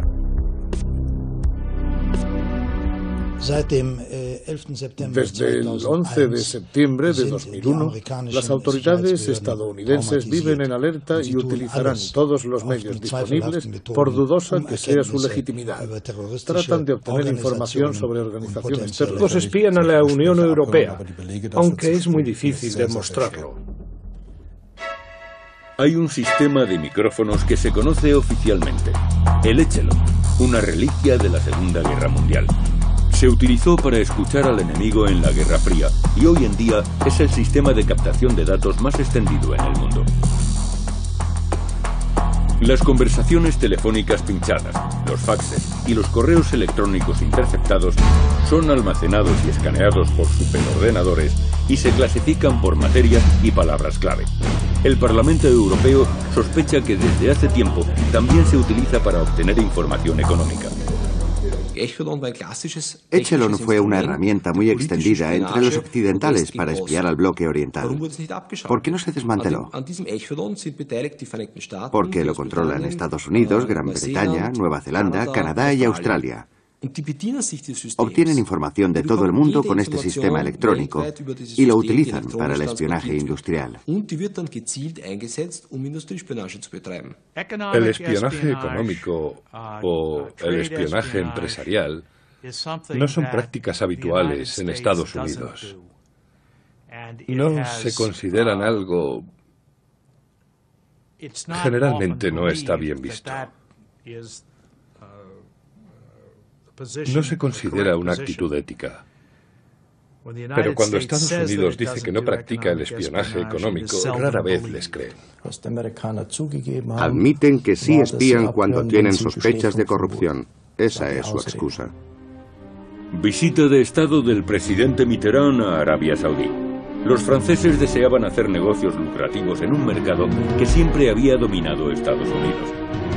Desde el once de septiembre de dos mil uno, las autoridades estadounidenses viven en alerta y utilizarán todos los medios disponibles, por dudosa que sea su legitimidad. Tratan de obtener información sobre organizaciones terroristas. Los espían a la Unión Europea, aunque es muy difícil demostrarlo. Hay un sistema de micrófonos que se conoce oficialmente, el Echelon, una reliquia de la Segunda Guerra Mundial. Se utilizó para escuchar al enemigo en la Guerra Fría y hoy en día es el sistema de captación de datos más extendido en el mundo. Las conversaciones telefónicas pinchadas, los faxes y los correos electrónicos interceptados son almacenados y escaneados por superordenadores y se clasifican por materias y palabras clave. El Parlamento Europeo sospecha que desde hace tiempo también se utiliza para obtener información económica. Echelon fue una herramienta muy extendida entre los occidentales para espiar al bloque oriental. ¿Por qué no se desmanteló? Porque lo controlan Estados Unidos, Gran Bretaña, Nueva Zelanda, Canadá y Australia. Obtienen información de todo el mundo con este sistema electrónico y lo utilizan para el espionaje industrial. El espionaje económico o el espionaje empresarial no son prácticas habituales en Estados Unidos. No se consideran algo... Generalmente no está bien visto. No se considera una actitud ética. Pero cuando Estados Unidos dice que no practica el espionaje económico, rara vez les creen. Admiten que sí espían cuando tienen sospechas de corrupción. Esa es su excusa. Visita de Estado del presidente Mitterrand a Arabia Saudí. Los franceses deseaban hacer negocios lucrativos en un mercado que siempre había dominado Estados Unidos.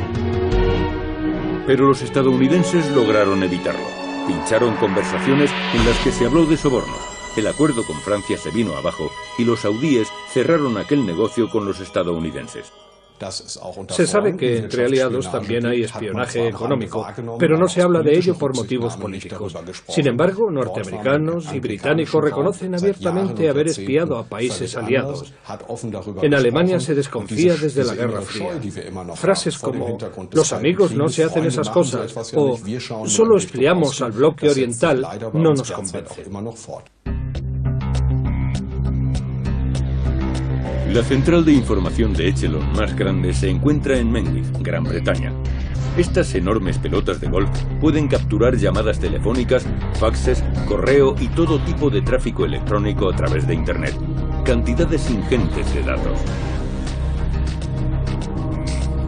Pero los estadounidenses lograron evitarlo. Pincharon conversaciones en las que se habló de sobornos. El acuerdo con Francia se vino abajo y los saudíes cerraron aquel negocio con los estadounidenses. Se sabe que entre aliados también hay espionaje económico, pero no se habla de ello por motivos políticos. Sin embargo, norteamericanos y británicos reconocen abiertamente haber espiado a países aliados. En Alemania se desconfía desde la Guerra Fría. Frases como «los amigos no se hacen esas cosas» o «solo espiamos al bloque oriental» no nos convencen. La central de información de Echelon más grande se encuentra en Menwith, Gran Bretaña. Estas enormes pelotas de golf pueden capturar llamadas telefónicas, faxes, correo y todo tipo de tráfico electrónico a través de Internet. Cantidades ingentes de datos.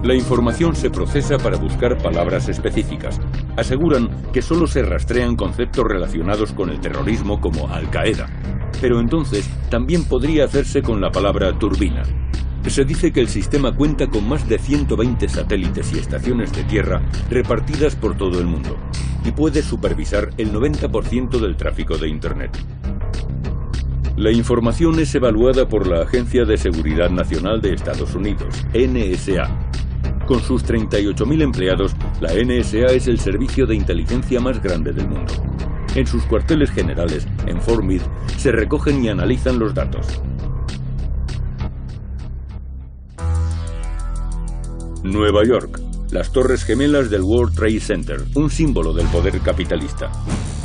La información se procesa para buscar palabras específicas. Aseguran que solo se rastrean conceptos relacionados con el terrorismo como Al-Qaeda. Pero entonces también podría hacerse con la palabra turbina. Se dice que el sistema cuenta con más de ciento veinte satélites y estaciones de tierra repartidas por todo el mundo y puede supervisar el noventa por ciento del tráfico de Internet. La información es evaluada por la Agencia de Seguridad Nacional de Estados Unidos, N S A. Con sus treinta y ocho mil empleados, la N S A es el servicio de inteligencia más grande del mundo. En sus cuarteles generales, en Fort Meade, se recogen y analizan los datos. Nueva York, las Torres Gemelas del World Trade Center, un símbolo del poder capitalista.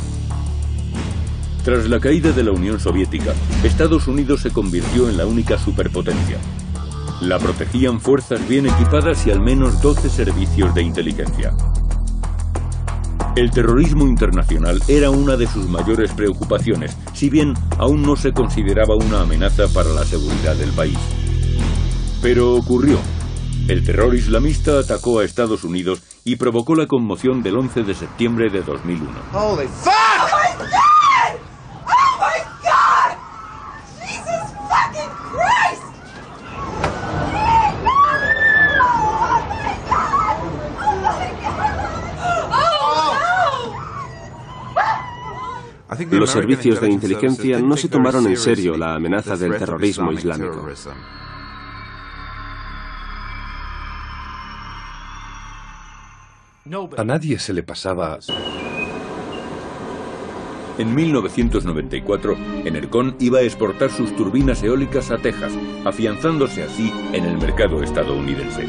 Tras la caída de la Unión Soviética, Estados Unidos se convirtió en la única superpotencia. La protegían fuerzas bien equipadas y al menos doce servicios de inteligencia. El terrorismo internacional era una de sus mayores preocupaciones, si bien aún no se consideraba una amenaza para la seguridad del país. Pero ocurrió. El terror islamista atacó a Estados Unidos y provocó la conmoción del once de septiembre de dos mil uno. Holy fuck! Oh my God! Oh my God! Jesus fucking Christ! Los servicios de inteligencia no se tomaron en serio la amenaza del terrorismo islámico. A nadie se le pasaba. En mil novecientos noventa y cuatro, Enercon iba a exportar sus turbinas eólicas a Texas, afianzándose así en el mercado estadounidense.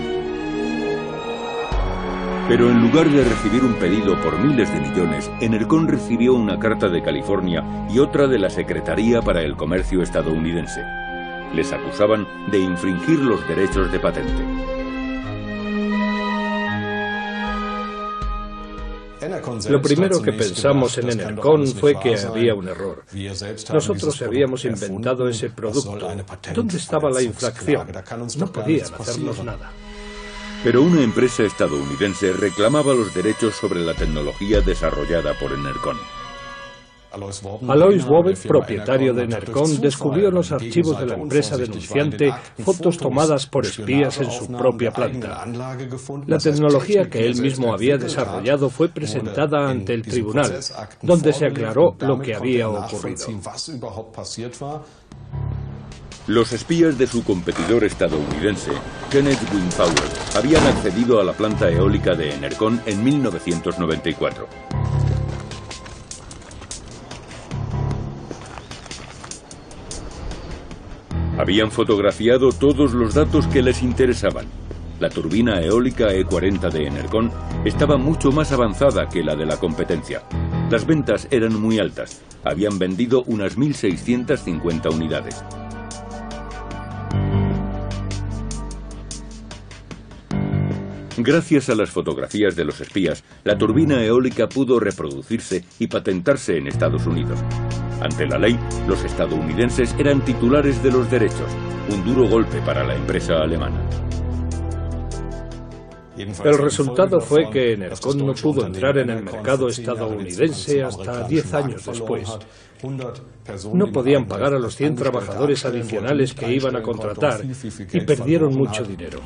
Pero en lugar de recibir un pedido por miles de millones, Enercon recibió una carta de California y otra de la Secretaría para el Comercio estadounidense. Les acusaban de infringir los derechos de patente. Lo primero que pensamos en Enercon fue que había un error. Nosotros habíamos inventado ese producto. ¿Dónde estaba la infracción? No podían hacernos nada. Pero una empresa estadounidense reclamaba los derechos sobre la tecnología desarrollada por Enercon. Alois Wobec, propietario de Enercon, descubrió en los archivos de la empresa denunciante fotos tomadas por espías en su propia planta. La tecnología que él mismo había desarrollado fue presentada ante el tribunal, donde se aclaró lo que había ocurrido. Los espías de su competidor estadounidense, Kenneth Windpower, habían accedido a la planta eólica de Enercon en mil novecientos noventa y cuatro. Habían fotografiado todos los datos que les interesaban. La turbina eólica E cuarenta de Enercon estaba mucho más avanzada que la de la competencia. Las ventas eran muy altas. Habían vendido unas mil seiscientas cincuenta unidades. Gracias a las fotografías de los espías, la turbina eólica pudo reproducirse y patentarse en Estados Unidos. Ante la ley, los estadounidenses eran titulares de los derechos, un duro golpe para la empresa alemana. El resultado fue que Enercon no pudo entrar en el mercado estadounidense hasta diez años después. No podían pagar a los cien trabajadores adicionales que iban a contratar y perdieron mucho dinero.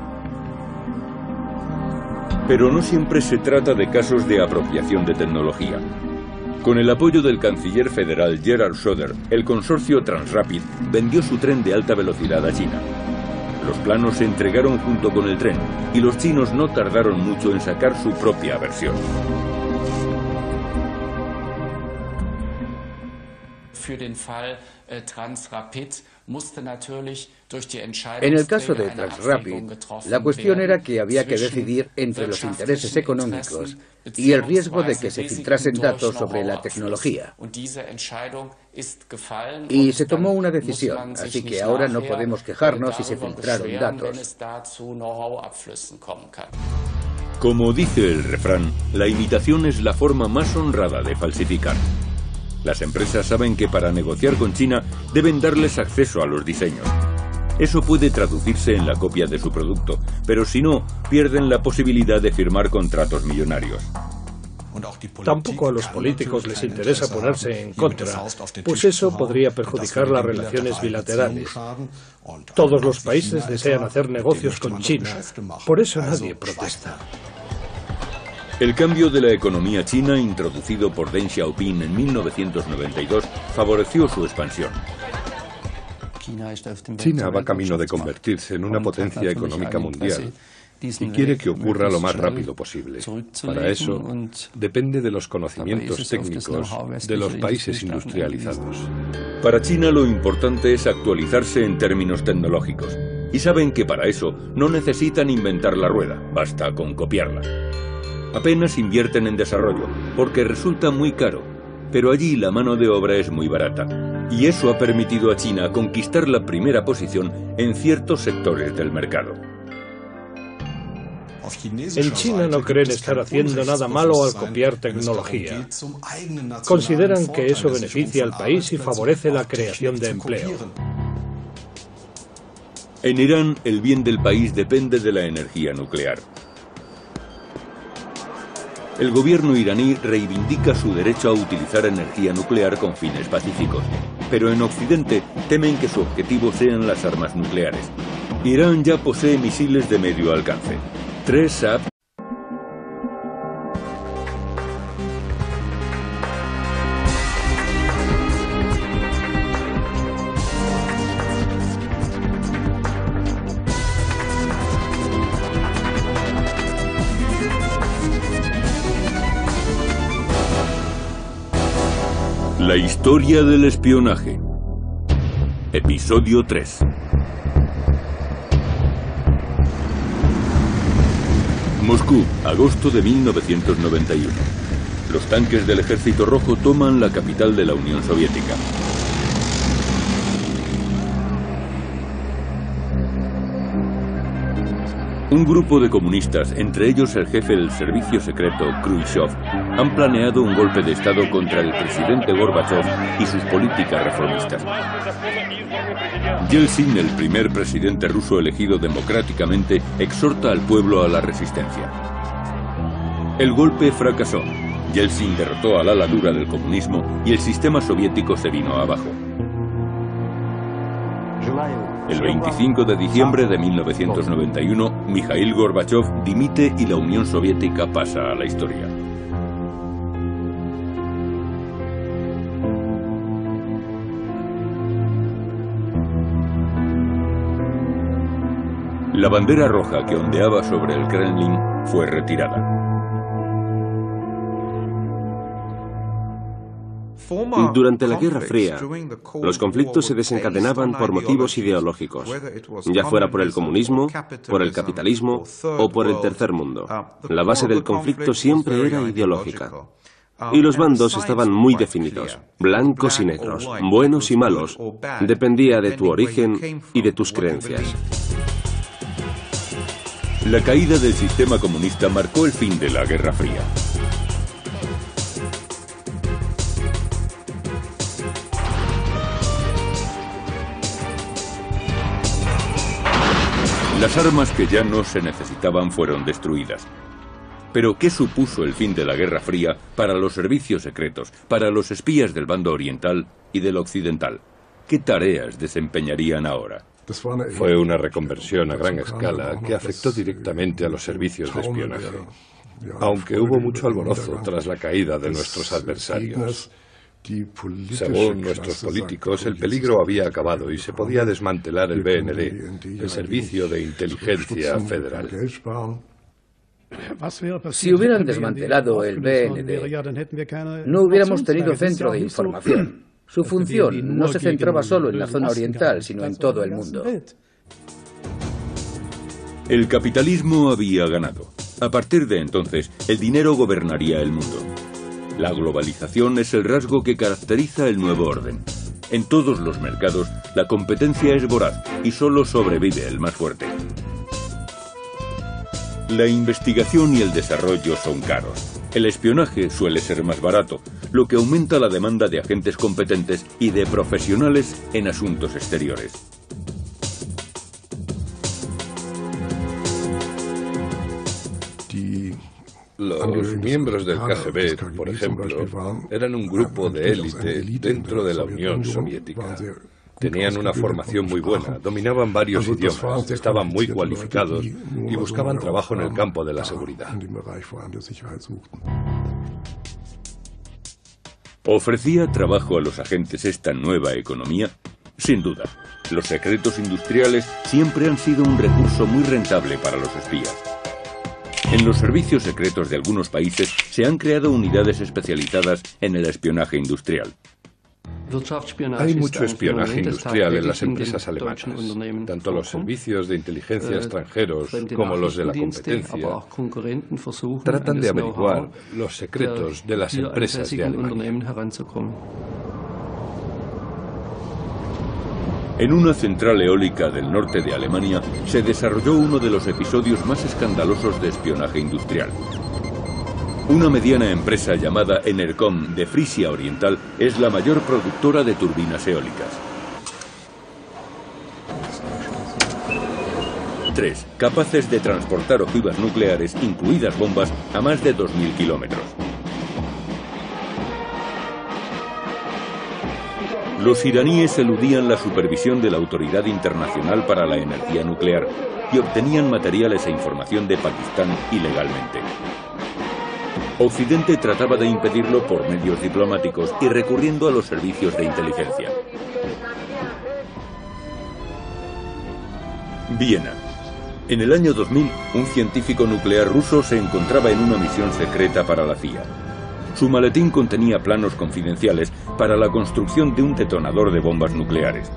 Pero no siempre se trata de casos de apropiación de tecnología. Con el apoyo del canciller federal Gerhard Schröder, el consorcio Transrapid vendió su tren de alta velocidad a China. Los planos se entregaron junto con el tren y los chinos no tardaron mucho en sacar su propia versión. En el caso de Transrapid, la cuestión era que había que decidir entre los intereses económicos y el riesgo de que se filtrasen datos sobre la tecnología. Y se tomó una decisión, así que ahora no podemos quejarnos si se filtraron datos. Como dice el refrán, la imitación es la forma más honrada de falsificar. Las empresas saben que para negociar con China deben darles acceso a los diseños. Eso puede traducirse en la copia de su producto, pero si no, pierden la posibilidad de firmar contratos millonarios. Tampoco a los políticos les interesa ponerse en contra, pues eso podría perjudicar las relaciones bilaterales. Todos los países desean hacer negocios con China, por eso nadie protesta. El cambio de la economía china, introducido por Deng Xiaoping en mil novecientos noventa y dos, favoreció su expansión. China va camino de convertirse en una potencia económica mundial y quiere que ocurra lo más rápido posible. Para eso, depende de los conocimientos técnicos de los países industrializados. Para China lo importante es actualizarse en términos tecnológicos. Y saben que para eso no necesitan inventar la rueda, basta con copiarla. Apenas invierten en desarrollo, porque resulta muy caro. Pero allí la mano de obra es muy barata. Y eso ha permitido a China conquistar la primera posición en ciertos sectores del mercado. En China no creen estar haciendo nada malo al copiar tecnología. Consideran que eso beneficia al país y favorece la creación de empleo. En Irán, el bien del país depende de la energía nuclear. El gobierno iraní reivindica su derecho a utilizar energía nuclear con fines pacíficos, pero en Occidente temen que su objetivo sean las armas nucleares. Irán ya posee misiles de medio alcance. Tres S A P. La historia del espionaje. Episodio tres. Moscú, agosto de mil novecientos noventa y uno. Los tanques del Ejército Rojo toman la capital de la Unión Soviética. Un grupo de comunistas, entre ellos el jefe del servicio secreto, Khrushchev, han planeado un golpe de Estado contra el presidente Gorbachev y sus políticas reformistas. Yeltsin, el primer presidente ruso elegido democráticamente, exhorta al pueblo a la resistencia. El golpe fracasó. Yeltsin derrotó al ala dura del comunismo y el sistema soviético se vino abajo. El veinticinco de diciembre de mil novecientos noventa y uno, Mikhail Gorbachev dimite y la Unión Soviética pasa a la historia. La bandera roja que ondeaba sobre el Kremlin fue retirada. Durante la Guerra Fría, los conflictos se desencadenaban por motivos ideológicos, ya fuera por el comunismo, por el capitalismo o por el tercer mundo. La base del conflicto siempre era ideológica. Y los bandos estaban muy definidos, blancos y negros, buenos y malos, dependía de tu origen y de tus creencias. La caída del sistema comunista marcó el fin de la Guerra Fría. Las armas que ya no se necesitaban fueron destruidas. Pero ¿qué supuso el fin de la Guerra Fría para los servicios secretos, para los espías del bando oriental y del occidental? ¿Qué tareas desempeñarían ahora? Fue una reconversión a gran escala que afectó directamente a los servicios de espionaje. Aunque hubo mucho alborozo tras la caída de nuestros adversarios. Según nuestros políticos, el peligro había acabado y se podía desmantelar el B N D, el Servicio de Inteligencia Federal. Si hubieran desmantelado el B N D, no hubiéramos tenido centro de información. Su función no se centraba solo en la zona oriental, sino en todo el mundo. El capitalismo había ganado. A partir de entonces, el dinero gobernaría el mundo. La globalización es el rasgo que caracteriza el nuevo orden. En todos los mercados, la competencia es voraz y solo sobrevive el más fuerte. La investigación y el desarrollo son caros. El espionaje suele ser más barato, lo que aumenta la demanda de agentes competentes y de profesionales en asuntos exteriores. Los miembros del K G B, por ejemplo, eran un grupo de élite dentro de la Unión Soviética. Tenían una formación muy buena, dominaban varios idiomas, estaban muy cualificados y buscaban trabajo en el campo de la seguridad. ¿Ofrecía trabajo a los agentes esta nueva economía? Sin duda. Los secretos industriales siempre han sido un recurso muy rentable para los espías. En los servicios secretos de algunos países se han creado unidades especializadas en el espionaje industrial. Hay mucho espionaje industrial en las empresas alemanas. Tanto los servicios de inteligencia extranjeros como los de la competencia tratan de averiguar los secretos de las empresas de Alemania. En una central eólica del norte de Alemania se desarrolló uno de los episodios más escandalosos de espionaje industrial. Una mediana empresa llamada Enercom de Frisia Oriental es la mayor productora de turbinas eólicas. Tres, capaces de transportar ojivas nucleares, incluidas bombas, a más de dos mil kilómetros. Los iraníes eludían la supervisión de la Autoridad Internacional para la Energía Nuclear y obtenían materiales e información de Pakistán ilegalmente. Occidente trataba de impedirlo por medios diplomáticos y recurriendo a los servicios de inteligencia. Viena. En el año dos mil, un científico nuclear ruso se encontraba en una misión secreta para la C I A. Su maletín contenía planos confidenciales para la construcción de un detonador de bombas nucleares.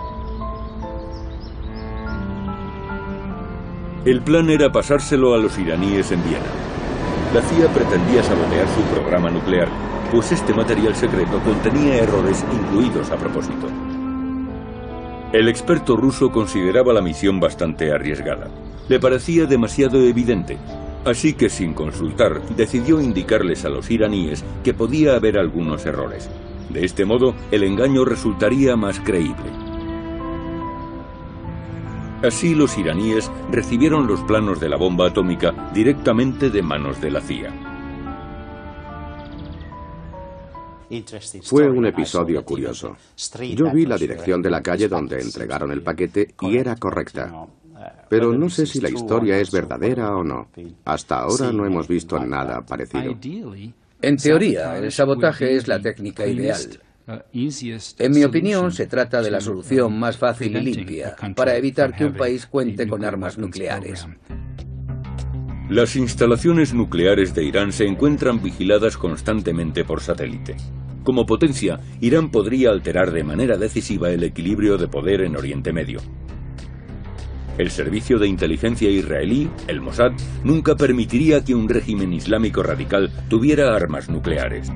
El plan era pasárselo a los iraníes en Viena. La C I A pretendía sabotear su programa nuclear, pues este material secreto contenía errores incluidos a propósito. El experto ruso consideraba la misión bastante arriesgada. Le parecía demasiado evidente. Así que sin consultar, decidió indicarles a los iraníes que podía haber algunos errores. De este modo, el engaño resultaría más creíble. Así los iraníes recibieron los planos de la bomba atómica directamente de manos de la C I A. Fue un episodio curioso. Yo vi la dirección de la calle donde entregaron el paquete y era correcta. Pero no sé si la historia es verdadera o no. Hasta ahora no hemos visto nada parecido. En teoría, el sabotaje es la técnica ideal. En mi opinión, se trata de la solución más fácil y limpia para evitar que un país cuente con armas nucleares. Las instalaciones nucleares de Irán se encuentran vigiladas constantemente por satélite. Como potencia, Irán podría alterar de manera decisiva el equilibrio de poder en Oriente Medio. El servicio de inteligencia israelí, el Mossad, nunca permitiría que un régimen islámico radical tuviera armas nucleares.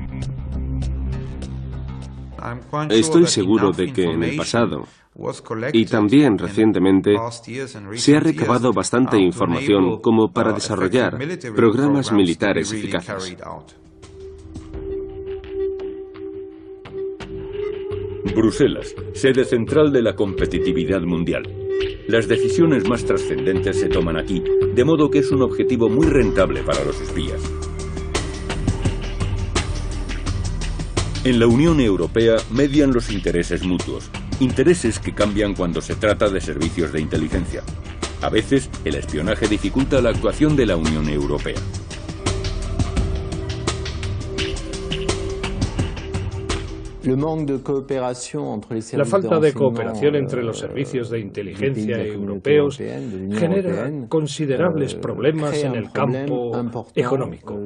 Estoy seguro de que en el pasado, y también recientemente, se ha recabado bastante información como para desarrollar programas militares eficaces. Bruselas, sede central de la competitividad mundial. Las decisiones más trascendentes se toman aquí, de modo que es un objetivo muy rentable para los espías. En la Unión Europea median los intereses mutuos, intereses que cambian cuando se trata de servicios de inteligencia. A veces, el espionaje dificulta la actuación de la Unión Europea. La falta de cooperación entre los servicios de inteligencia europeos genera considerables problemas en el campo económico.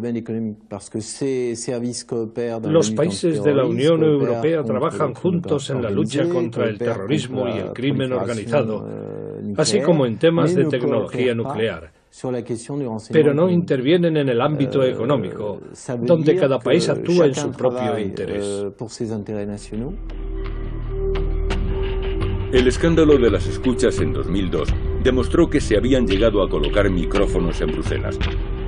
Los países de la Unión Europea trabajan juntos en la lucha contra el terrorismo y el crimen organizado, así como en temas de tecnología nuclear. Pero no intervienen en el ámbito económico, donde cada país actúa en su propio interés. El escándalo de las escuchas en dos mil dos demostró que se habían llegado a colocar micrófonos en Bruselas.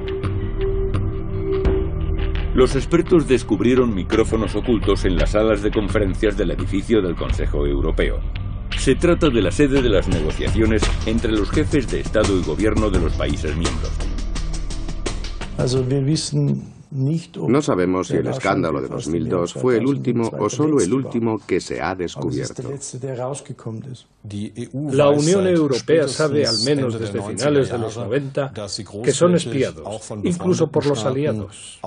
Los expertos descubrieron micrófonos ocultos en las salas de conferencias del edificio del Consejo Europeo. Se trata de la sede de las negociaciones entre los jefes de Estado y Gobierno de los países miembros. No sabemos si el escándalo de dos mil dos fue el último o solo el último que se ha descubierto. La Unión Europea sabe, al menos desde finales de los noventa, que son espiados, incluso por los aliados.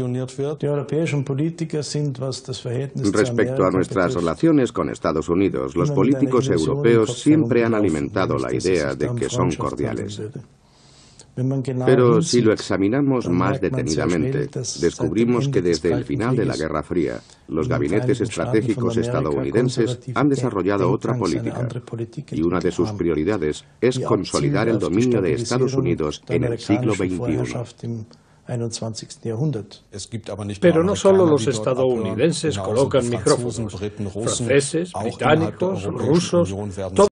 Respecto a nuestras relaciones con Estados Unidos, los políticos europeos siempre han alimentado la idea de que son cordiales. Pero si lo examinamos más detenidamente, descubrimos que desde el final de la Guerra Fría, los gabinetes estratégicos estadounidenses han desarrollado otra política, y una de sus prioridades es consolidar el dominio de Estados Unidos en el siglo veintiuno. Pero no solo los estadounidenses colocan micrófonos. Franceses, británicos, rusos, todos